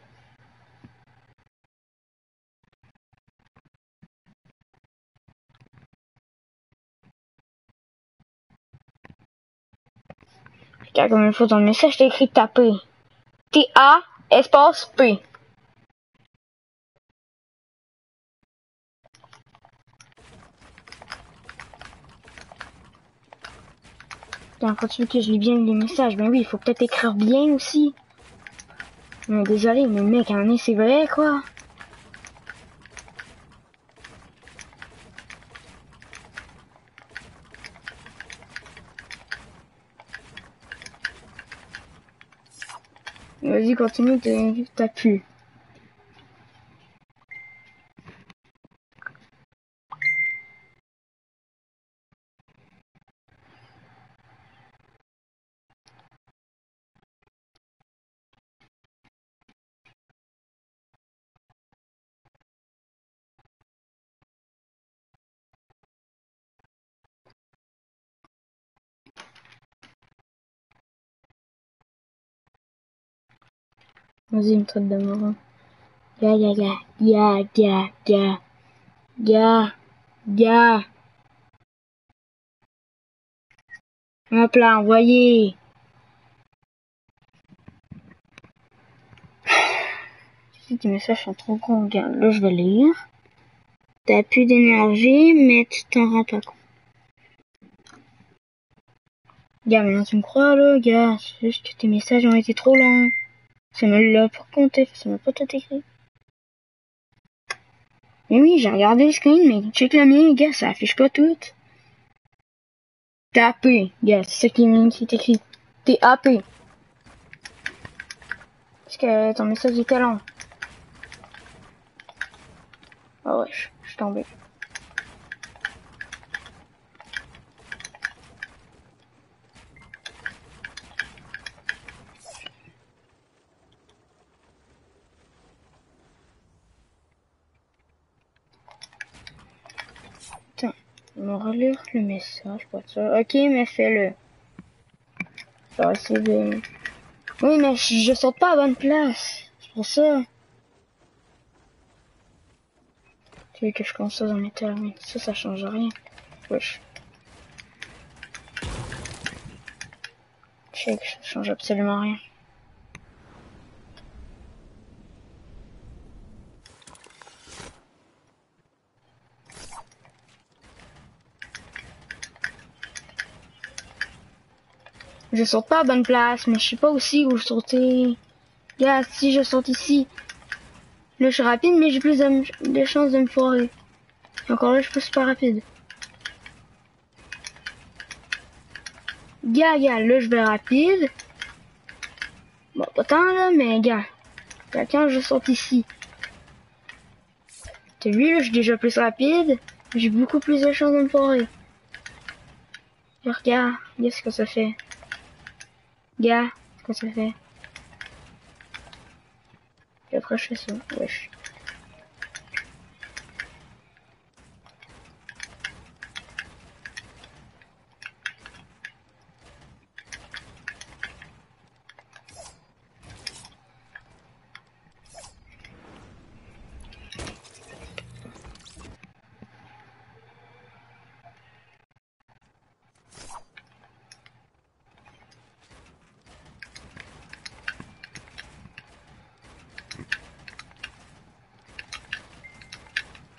Regarde comme une fois dans le message, t'as écrit taper. T A espace P. Putain, quand tu veux que je lis bien les messages, ben oui, il faut peut-être écrire bien aussi. Mais désolé, mais mec, à un moment, c'est vrai, quoi. Vas-y, continue, t'as pu. Vas-y, une traite de moron. Ya, ya, ya, ya, ya, ya, ya, ya. Hop là, envoyé. Si tes messages sont trop gros, regarde, là, je vais lire. T'as plus d'énergie, mais tu t'en rends pas compte. Gars, maintenant tu me crois, là, gars. C'est juste que tes messages ont été trop longs. Ça me l'a pour compter, ça m'a pas tout écrit. Mais oui, j'ai regardé le screen, mais check le mien, gars, ça affiche pas tout. Taper, gars, c'est ça qui est écrit. T A P. Parce que ton message était long. Ah ouais, je suis tombé. Attends, on va relire le message, pas ça. Ok, mais fais-le. Je vais essayer de... Oui, mais je, je saute pas à bonne place. C'est pour ça. Tu veux que je commence ça dans mes termes. Ça, ça change rien. Wesh. Je sais que ça change absolument rien. Je saute pas à bonne place, mais je sais pas aussi où sauter. Gars, si je saute ici, là je suis rapide, mais j'ai plus de, de chances de me foirer. Et encore là, je suis pas super rapide. Gars, gars, là je vais rapide. Bon, pas tant là, mais gars. Gars, quand je saute ici. T'as vu, là, je suis déjà plus rapide. J'ai beaucoup plus de chances de me foirer. Et regarde, regarde ce que ça fait. Gars, ce que ça fait. Et après, je fais ça. Wesh.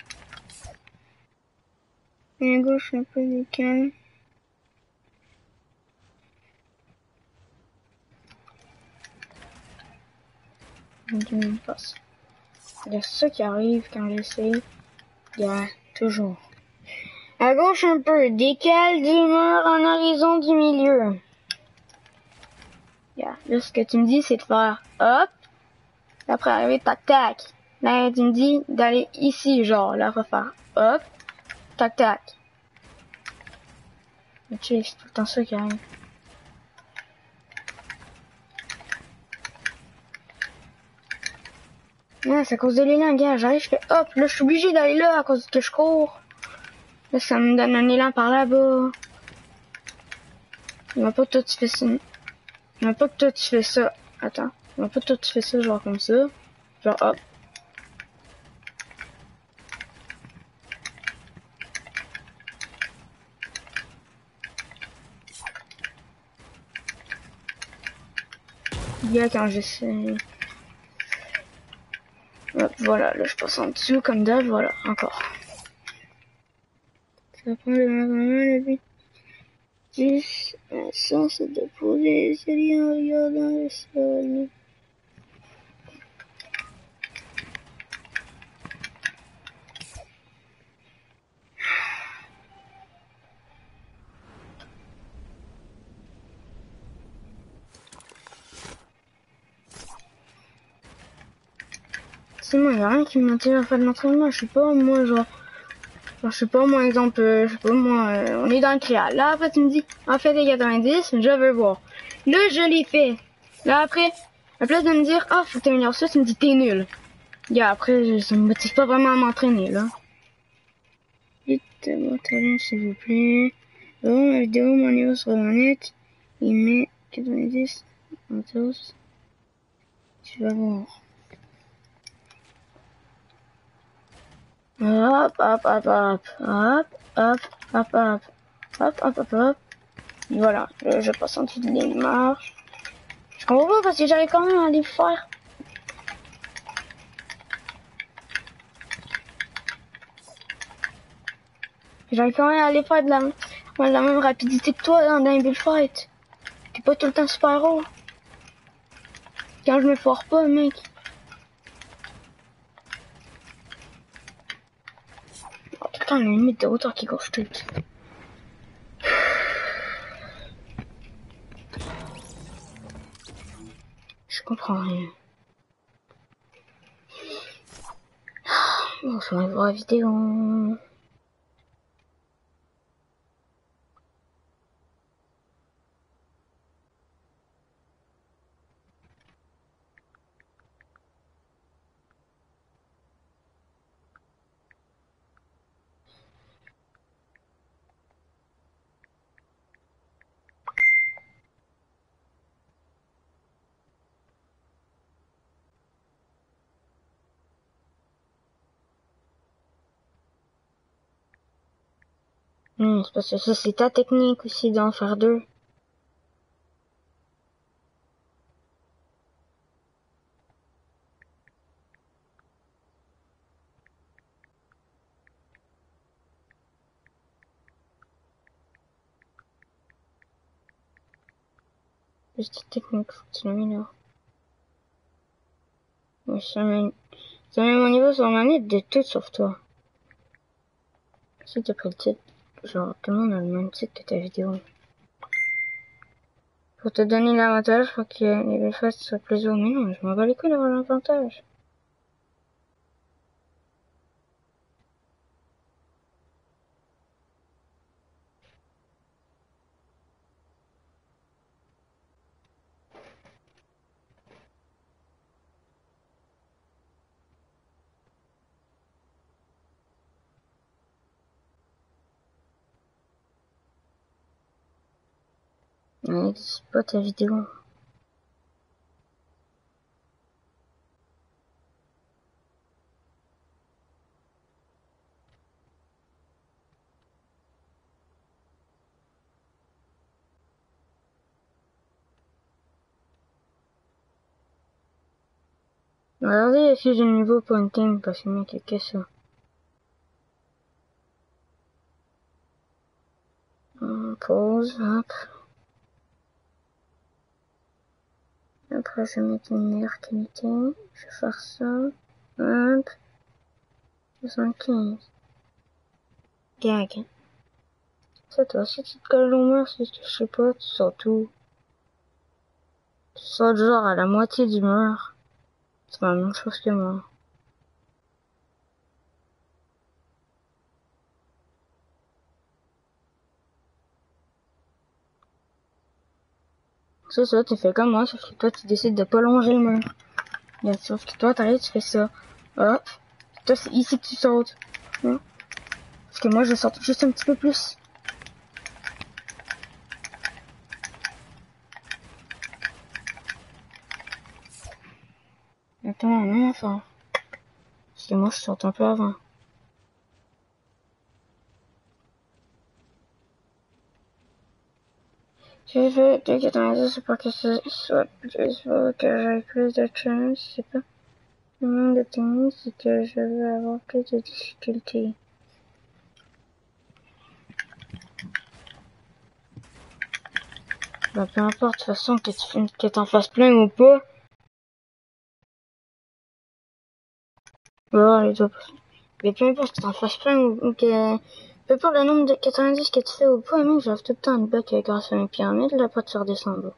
Et à gauche, un peu décalé. deux minutes passent. Il y a ça qui arrive quand j'essaie. Il y a toujours. À gauche un peu, décale d'humeur en horizon du milieu. Yeah. Là, ce que tu me dis, c'est de faire hop. Après arriver, tac tac. Là, tu me dis d'aller ici, genre, là, refaire hop, tac tac. Mais tu sais, c'est tout le temps ça qui arrive. Ah, c'est à cause de l'élan, gars. J'arrive, je fais hop. Là, je suis obligé d'aller là à cause que je cours. Là, ça me donne un élan par là-bas. Il m'a pas tout fait ça. Il m'a pas que toi tu fais ça. Attends. Il m'a pas tout tu fais ça, genre comme ça. Genre hop. Gars, quand j'essaie. Hop, voilà. Là, je passe en dessous comme d'hab. Voilà. Encore. Ça prend le moment, le but. dix, un sens de poser les séries en regardant le sol. C'est moi, y'a rien qui me motive à faire de l'entraînement. Je sais pas, moi, genre. Genre, je sais pas, moi, exemple, euh, je sais pas, moi, euh, on est dans le créal. Là, après, tu me dis, en fait, les quatre-vingt-dix, je veux voir. Là, je l'ai fait. Là, après, à la place de me dire, ah, faut que t'améliores ça, tu me dis, t'es nul. Et après, je, ça me motive pas vraiment à m'entraîner, là. Vite, mon talent, s'il vous plaît. Bon, ma vidéo, mon niveau sur le net, il met quatre-vingt-dix en tous. Tu vas voir. Hop, hop, hop, hop, hop, hop, hop, hop, hop, hop, hop, hop. Voilà, je, je passe en dessous de les marches. Je comprends pas parce que j'arrive quand même à les faire. J'arrive quand même à les faire de la, de la même rapidité que toi dans un bullfight. T'es pas tout le temps super haut. Quand je me foire pas, mec. Oh, tout le temps, la limite de hauteur qui gauche tout. Je comprends rien. Bon, je vais voir la vidéo. Hmm, c'est parce que ça, c'est ta technique aussi d'en faire deux. C'est ta technique, faut que tu l'améliores. Mais ça met, ça met mon niveau sur ma manette de tout sauf toi. Si t'as pris le titre, genre, tout le monde a le même titre que ta vidéo. Pour te donner l'avantage, faut que les belles faces soient plus haut. Mais non, je m'en bats les couilles d'avoir l'avantage. Mais c'est pas ta vidéo. Regardez la fiche de niveau pointing, parce que mec, qu'est-ce que ça? Hum, pause, hop. Hop. Après, je vais mettre une meilleure qualité. Je vais faire ça. Hop. soixante-quinze. Gag. C'est toi, si tu te colles au mur, si tu, je sais pas, tu sors tout. Tu sautes genre à la moitié du mur. C'est pas la même chose que moi. C'est ça, tu fais comme moi, sauf que toi tu décides de pas longer le mur. Bien, sauf que toi t'arrives, tu fais ça. Hop. Toi c'est ici que tu sautes. Hein? Parce que moi je saute juste un petit peu plus. Attends, non, enfin. Parce que moi je saute un peu avant. J'ai fait deux quatre-vingt-dix pour que ce soit plus pour que j'aie plus de chance, c'est pas le nombre de techniques, c'est que je veux avoir plus de difficultés. Bah peu importe, de toute façon que tu que t'en fasses plein ou pas. Voilà, les autres. Mais peu importe que t'en fasses plein ou, ou que... Peu importe le nombre de quatre-vingt-dix que tu fais ou pas, mec, j'arrive tout le temps à une bac grâce à mes pyramides, là, pas de faire descendre.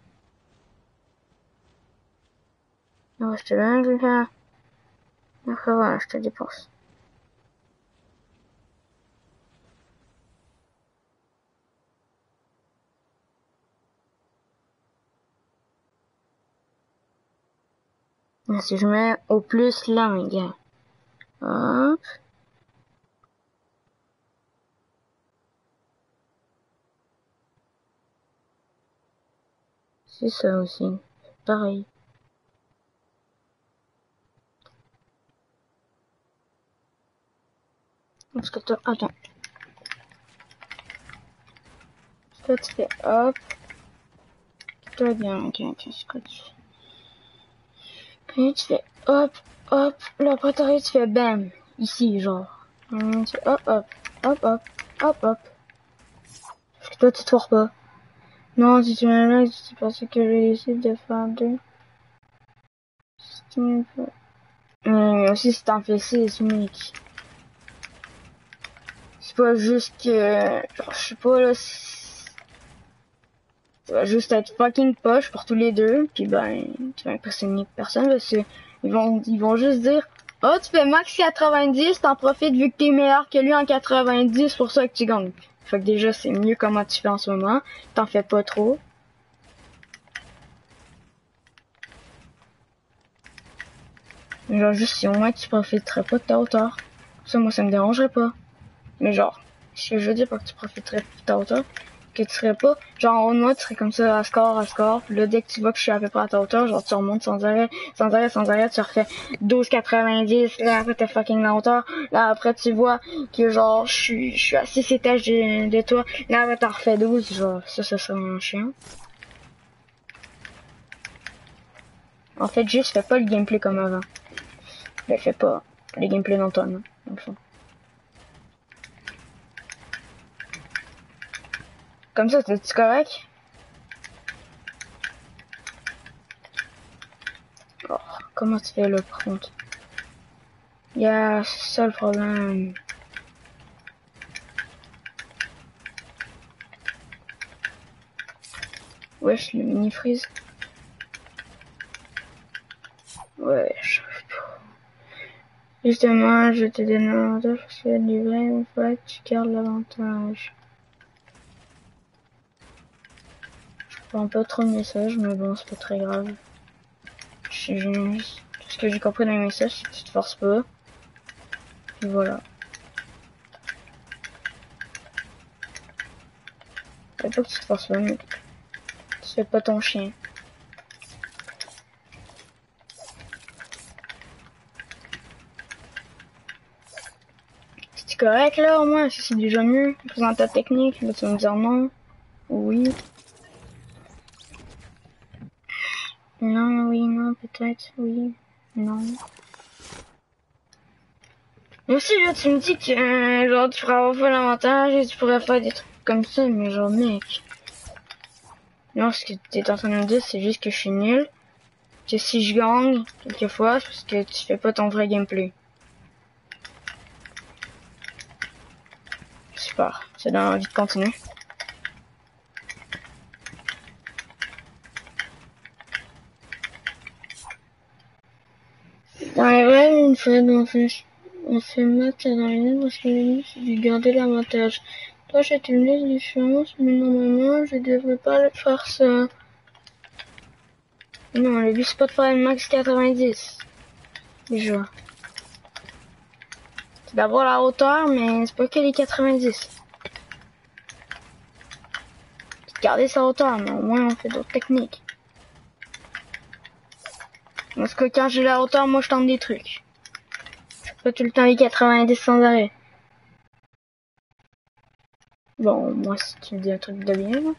Ah ouais, je te donne, là. Après, voilà, je te dépense. Là, si je mets au plus là, mes gars. Hop. C'est ça aussi. Pareil. Parce que toi, attends. Toi, tu fais hop. Toi, bien, ok, ok, c'est quoi tu fais? Puis tu fais hop, hop. Là, après, t'arrives, tu fais bam. Ici, genre. Hum, tu fais hop, hop, hop, hop, hop, hop. Parce que toi, tu te foires pas. Non, si tu m'as là, c'est parce que j'ai décidé de faire deux. Si tu me fais... Mais aussi, si t'en fais six, mec. C'est pas juste que... Genre, je sais pas, là... Ça va juste être fucking poche pour tous les deux, puis ben, tu vas impressionner personne, parce que ils vont, ils vont juste dire, oh, tu fais max quatre-vingt-dix, t'en profites vu que t'es meilleur que lui en quatre-vingt-dix, pour ça que tu gagnes. Fait que déjà, c'est mieux comment tu fais en ce moment, t'en fais pas trop. Genre, juste si au moins tu profiterais pas de ta hauteur. Ça, moi, ça me dérangerait pas. Mais genre, ce que je veux dire, pas que tu profiterais de ta hauteur, que tu serais pas, genre, au moins, tu serais comme ça, à score, à score, puis là, dès que tu vois que je suis à peu près à ta hauteur, genre, tu remontes sans arrêt, sans arrêt, sans arrêt, tu refais douze quatre-vingt-dix, là, après, t'es fucking la hauteur, là, après, tu vois que, genre, je suis, je suis à six étages de, de toi, là, après, t'en refais douze, genre, ça, ça serait un chien. En fait, juste, fais pas le gameplay comme avant. Ben, fais pas le gameplay d'Antoine, dans le fond. Comme ça, c'est correct? Oh, comment tu fais le par contre? Y'a c'est ça le problème. Wesh, le mini freeze. Wesh. Justement, je te donne l'avantage parce que du vrai, une fois que tu gardes l'avantage. Je prends pas trop de messages, mais bon, c'est pas très grave. Je, je, ce que j'ai compris dans les messages, c'est que tu te forces pas. Et voilà. Faut pas que tu te forces pas, mais tu fais pas ton chien. C'est correct là au moins, si c'est déjà mieux. Présente ta technique, là tu vas me dire non. Oui. Non, oui, non, peut-être, oui, non. Moi aussi, là, tu me dis que, euh, genre, tu pourrais avoir fait l'avantage et tu pourrais faire des trucs comme ça, mais genre, mec. Non, ce que t'es en train de me dire, c'est juste que je suis nul. que si je gagne, quelquefois, c'est parce que tu fais pas ton vrai gameplay. Super, ça donne envie de continuer. Dans les rêves, une fois, on fait, on fait match dans les nuls parce que le but c'est de garder l'avantage. Toi, j'ai une liste de différence, mais normalement, je devrais pas faire ça. Non, le but c'est pas de faire une max quatre-vingt-dix. Déjà. C'est d'avoir la hauteur, mais c'est pas que les quatre-vingt-dix. C'est de garder sa hauteur, mais au moins on fait d'autres techniques. Parce que quand j'ai la hauteur, moi je tente des trucs. Je fais pas tout le temps les quatre-vingt-dix sans arrêt. Bon, moi si tu me dis un truc de bien, là.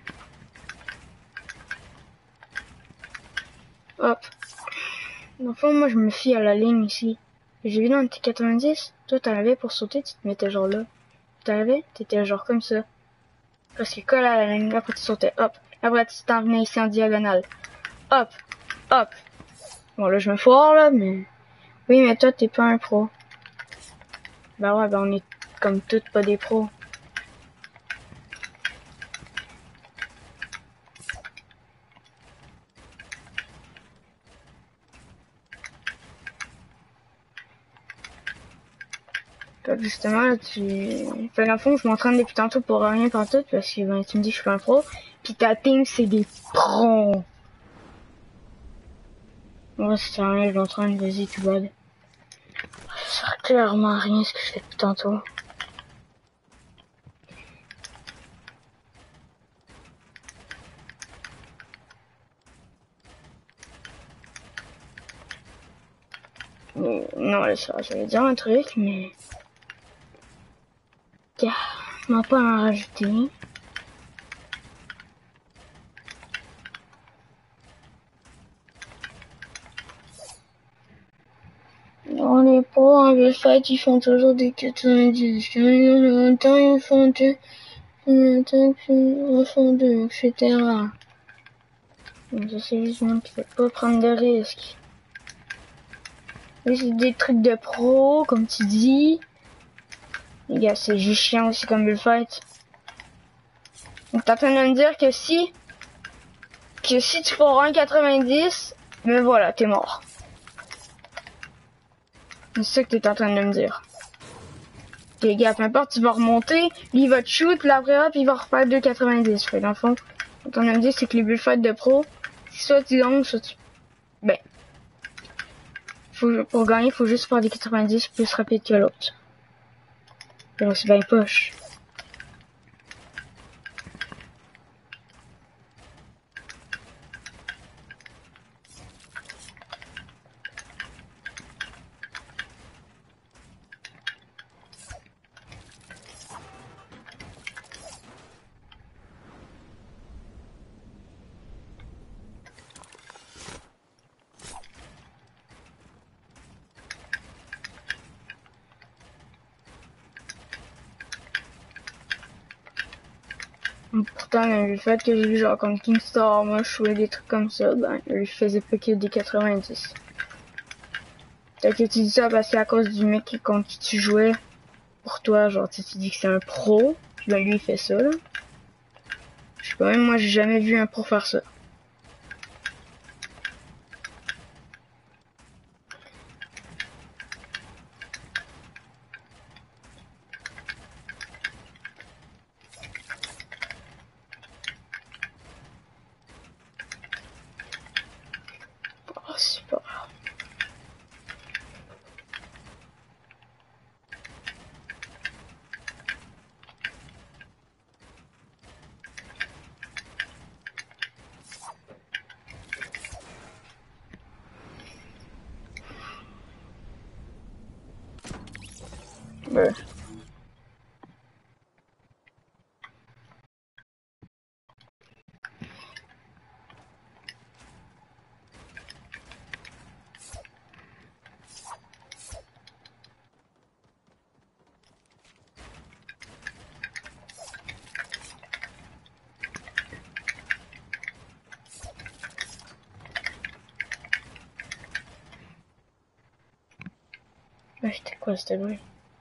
Hop. Dans le fond, moi je me fie à la ligne ici. J'ai vu dans tes quatre-vingt-dix, toi t'en avais pour sauter, tu te mettais genre là. T'en avais, t'étais genre comme ça. Parce que colle à la ligne, après tu sautais, hop. Après tu t'en venais ici en diagonale. Hop, hop. Bon là je me foire là, mais... Oui mais toi t'es pas un pro. Bah ouais, bah on est comme toutes pas des pros. Fait que justement, là, tu... Fait dans le fond, je m'entraîne depuis tantôt pour rien partout parce que ben, tu me dis que je suis pas un pro. Pis ta team, c'est des pros. Moi, ça sert à rien, je m'entraîne, vas-y, tu bades. Ça sert clairement à rien ce que je fais depuis tantôt. Mais, non, là, ça, ça veut dire un truc, mais... Tiens, on va pas en rajouter. Dans les pros, en le fight, ils font toujours des quatre-vingt-dix. Quand ils ont le temps, ils font deux. Le temps qu'ils refont deux, et cetera. Donc ça, c'est juste moi qui ne pas prendre de risques. Oui, c'est des trucs de pro, comme tu dis. Les gars, c'est juste chiant aussi comme bullfight. Donc t'es en train de me dire que si... Que si tu fais un quatre-vingt-dix, ben voilà, t'es mort. C'est ça que t'es en train de me dire. Les gars, peu importe, tu vas remonter, lui il va te shoot, là après hop, il va refaire deux quatre-vingt-dix. Fait dans le fond, ce qu'on me dire, c'est que les bullfights de pro, soit tu gagnes, soit tu... Ben... Faut, pour gagner, il faut juste faire des quatre-vingt-dix plus rapide que l'autre. Donc c'est bien poche. Pourtant, le fait que j'ai vu genre comme Kingstar, moi je jouais des trucs comme ça, ben lui faisait pas que des quatre-vingt-dix. Peut-être que tu dis ça parce qu'à cause du mec contre qui tu jouais, pour toi, genre tu te dis que c'est un pro, puis ben lui il fait ça là. Je sais pas, même moi j'ai jamais vu un pro faire ça. Oh, c'est pas grave. Ouais. Ouais, c'était quoi ce bruit?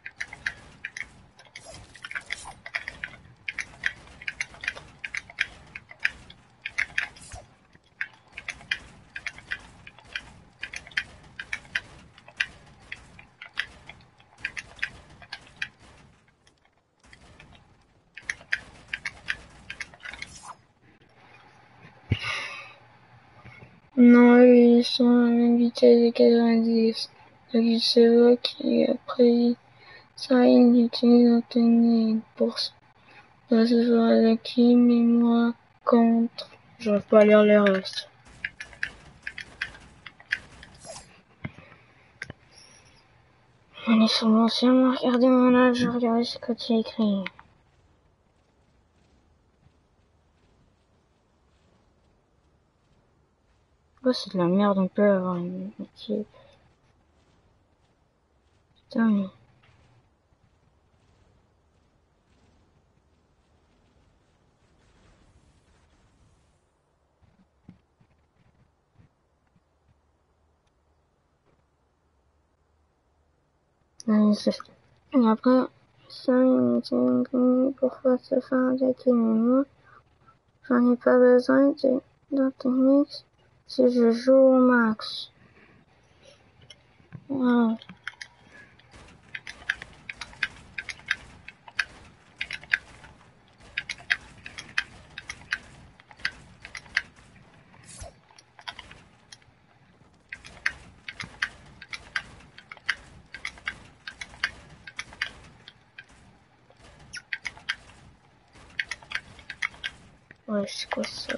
Non, ils sont à la même vitesse des quatre-vingt-dix. Donc il s'évoque et après ça, il utilise un technique pour ça. Ça se fera la Kim et moi contre. J'arrive pas à lire le reste. On est sur l'ancien, regardez mon âge, regardez ce que tu as écrit. Oh, c'est de la merde, on peut avoir une équipe. Putain, mais... Non, c'est... Et après, ça, il me dit pour faire se faire attaquer, mais moi, j'en ai pas besoin de, de technique si je joue au max. Wow. Ouais, c'est quoi ça?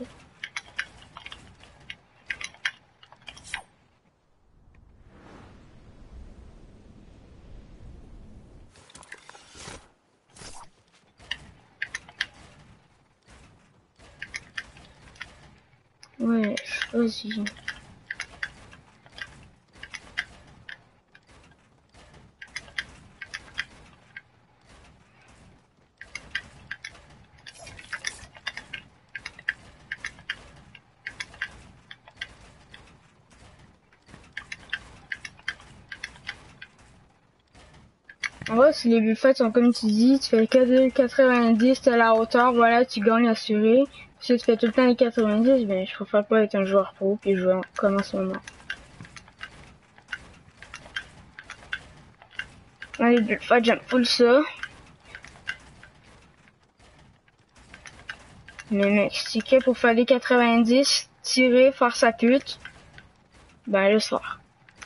Ouais, choisis. En vrai, si les buffets sont comme tu dis, tu fais quatre virgule quatre-vingt-dix, t'es à la hauteur, voilà, tu gagnes assuré. Si tu fais tout le temps les quatre-vingt-dix, ben, je préfère pas être un joueur pro puis jouer comme en ce moment. Dans les buffets, j'aime full ça. Mais mec, si que pour faire les quatre-vingt-dix, tirer, faire sa pute, ben, le soir.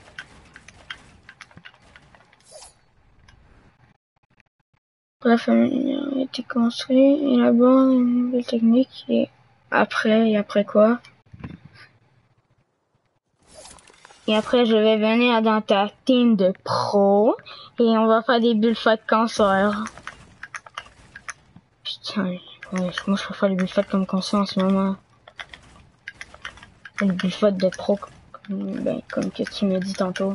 Bref, un mur a été construit, et là-bas, une nouvelle technique, et après, et après quoi? Et après, je vais venir dans ta team de pro, et on va faire des bullfights de cancer. Putain, ouais, moi je préfère les bullfights comme cancer en ce moment. Les bullfights de pro, comme, ben, comme que tu m'as dit tantôt.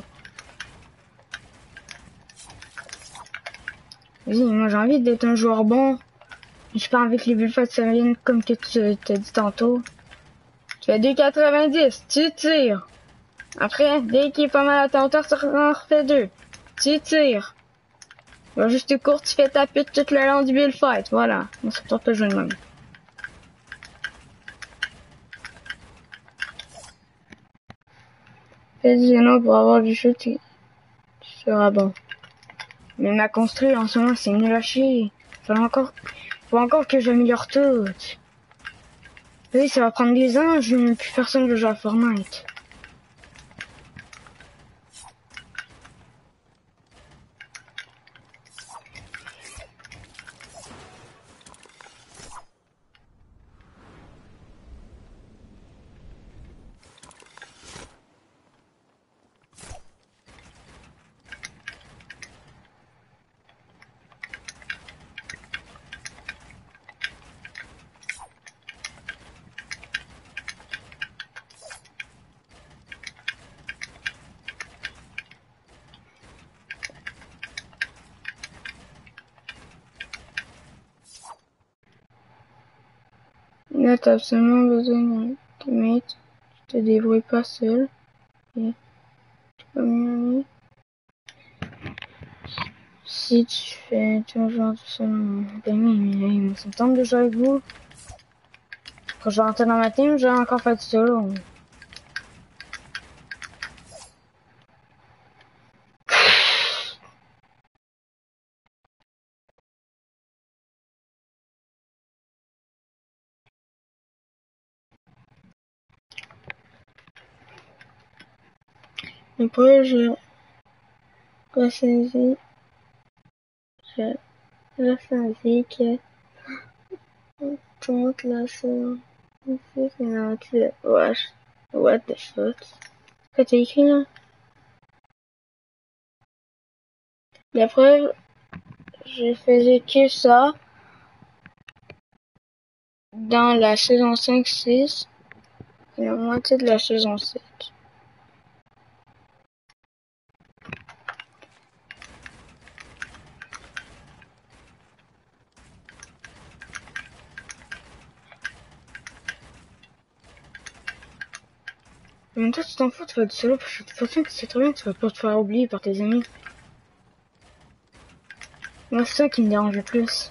Vas-y, moi j'ai envie d'être un joueur bon. J'ai pas envie que les bullfights ça vienne comme que tu t'as dit tantôt. Tu fais deux quatre-vingt-dix, tu tires. Après, dès qu'il est pas mal à ta hauteur, tu en refais deux. Tu tires. Là, juste court, tu fais ta pute tout le long du bullfight. Voilà. On se porte le jeu de même. Fais du géno pour avoir du shoot, tu, tu seras bon. Mais ma construit en ce moment, c'est nul à chier. Faut encore, faut encore que j'améliore tout. Oui, ça va prendre des ans, je n'ai plus personne de jouer à Fortnite. Là, t'as absolument besoin d'un teammate. Tu te débrouilles pas seul. Et tu peux mieux aller. Si tu fais toujours tout seul, mon ami, mais il me semble de jouer avec vous. Quand je rentre dans ma team, j'ai encore fait du solo. Après, je ressaisis, je ressaisis que toute la saison, c'est une wesh, what the fuck? Qu'est-ce que t'as écrit là? La preuve, je faisais que ça dans la saison cinq six et la moitié de la saison sept. Mais toi, tu t'en fous de faire du solo parce que de toute façon, tu sais très bien que tu vas pas te faire oublier par tes amis. Moi, c'est ça qui me dérange le plus.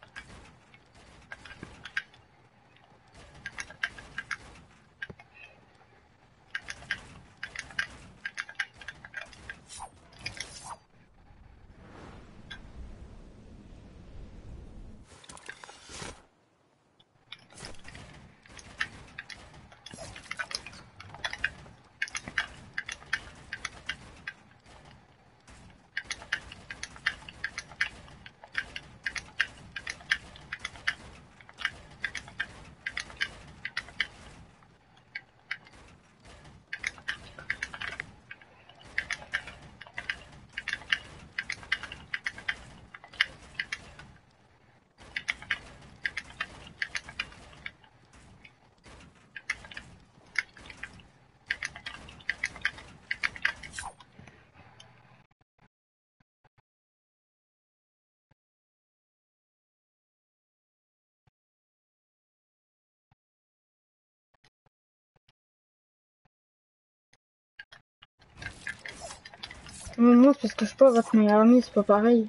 Mais moi, parce que je suis pas votre meilleur ami, c'est pas pareil.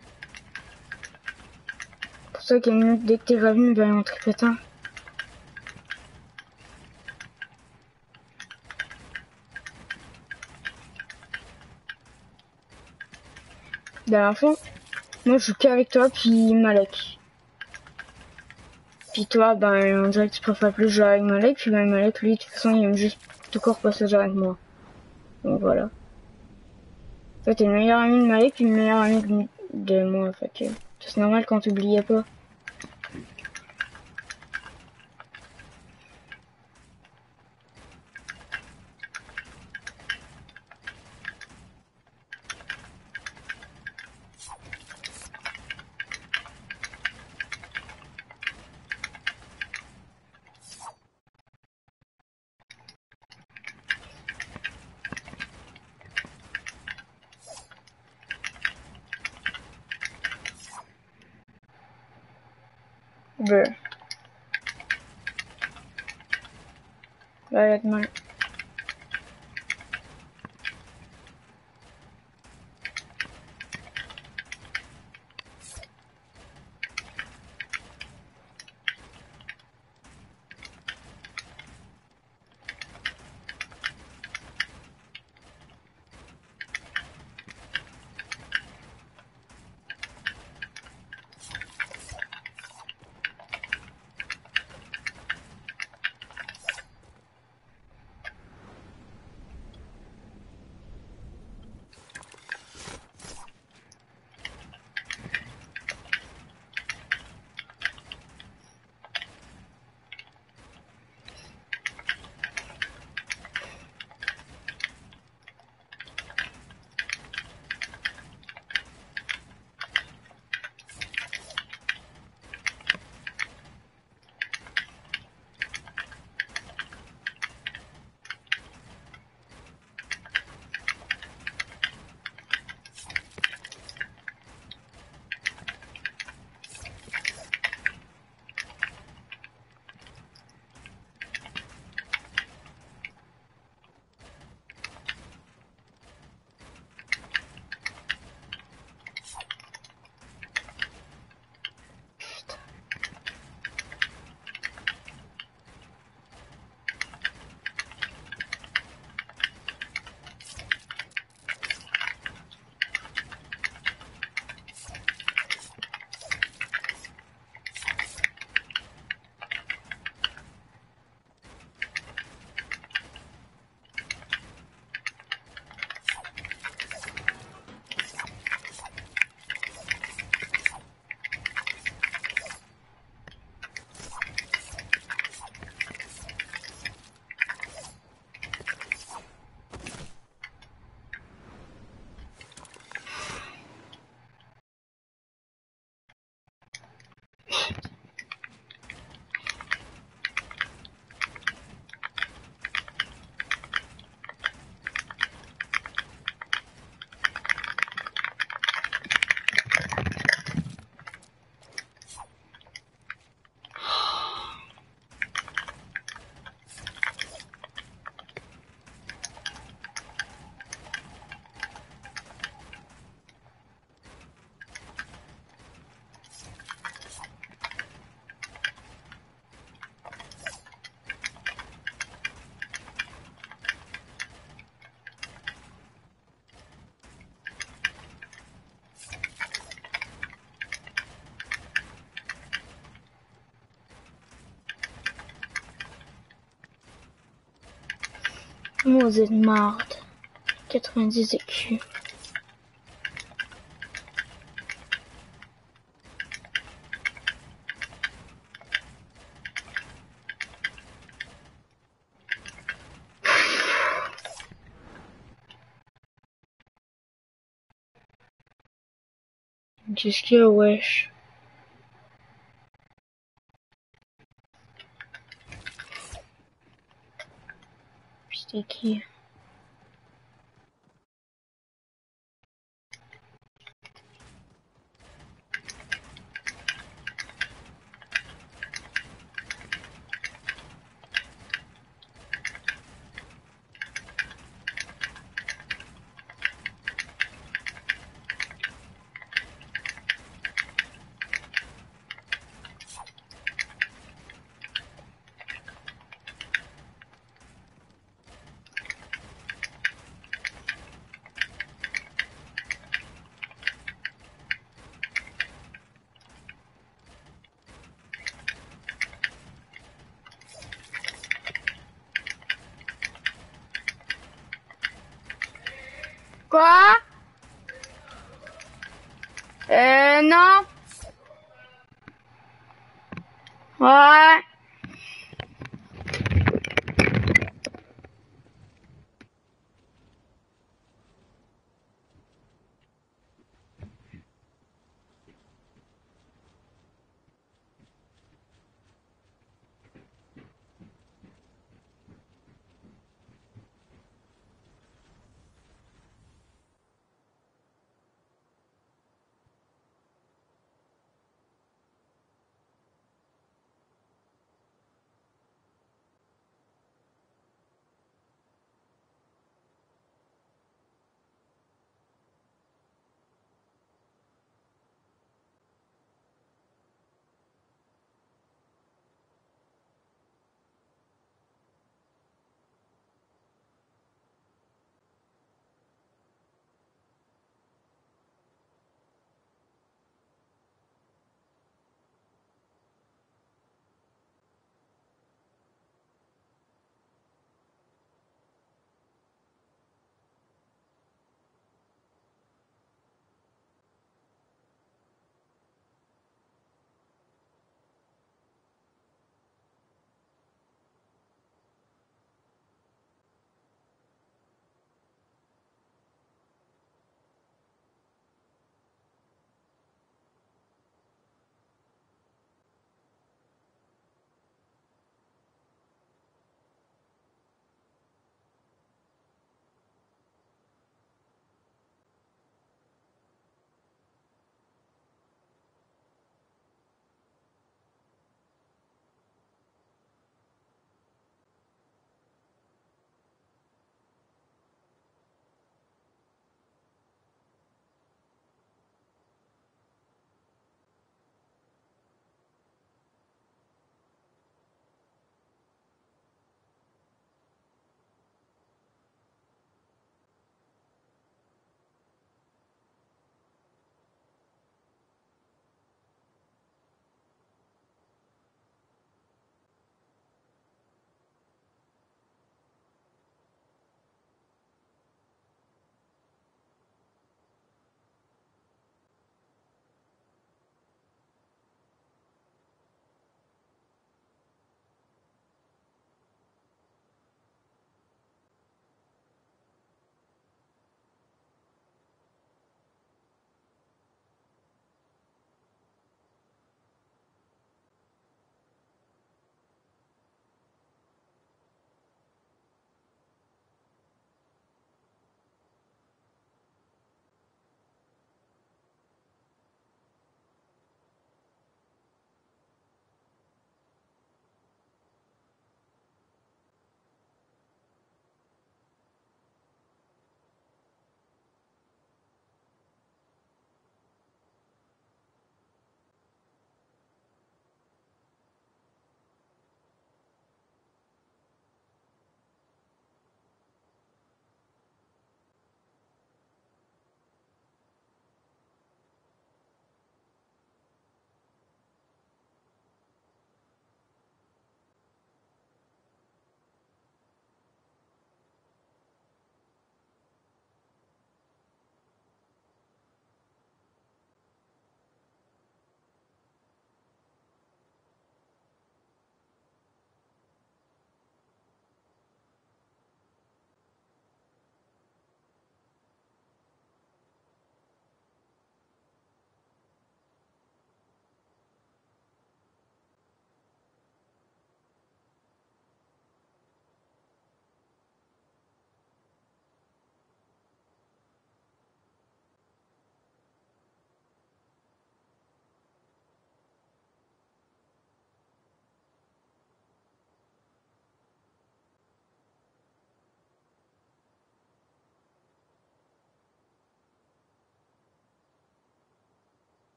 C'est pour ça qu'une minute, dès que t'es revenu, ben, on tripotant. Ben, à la fin, moi, je joue qu'avec toi, puis Malek. Puis toi, ben, on dirait que tu préfères plus jouer avec Malek, puis ben, Malek, lui, de toute façon, il aime juste tout court passer jouer avec moi. Donc voilà. Toi, t'es le meilleur ami de Malek, puis le meilleur ami de, de moi, fait que c'est normal qu'on t'oubliait pas. Bleu. Violet mal. Maudite marde. quatre-vingt-dix E Q. Qu'est-ce qu'il y a, wesh? C'était qui? Quoi? Euh, non. Ouais.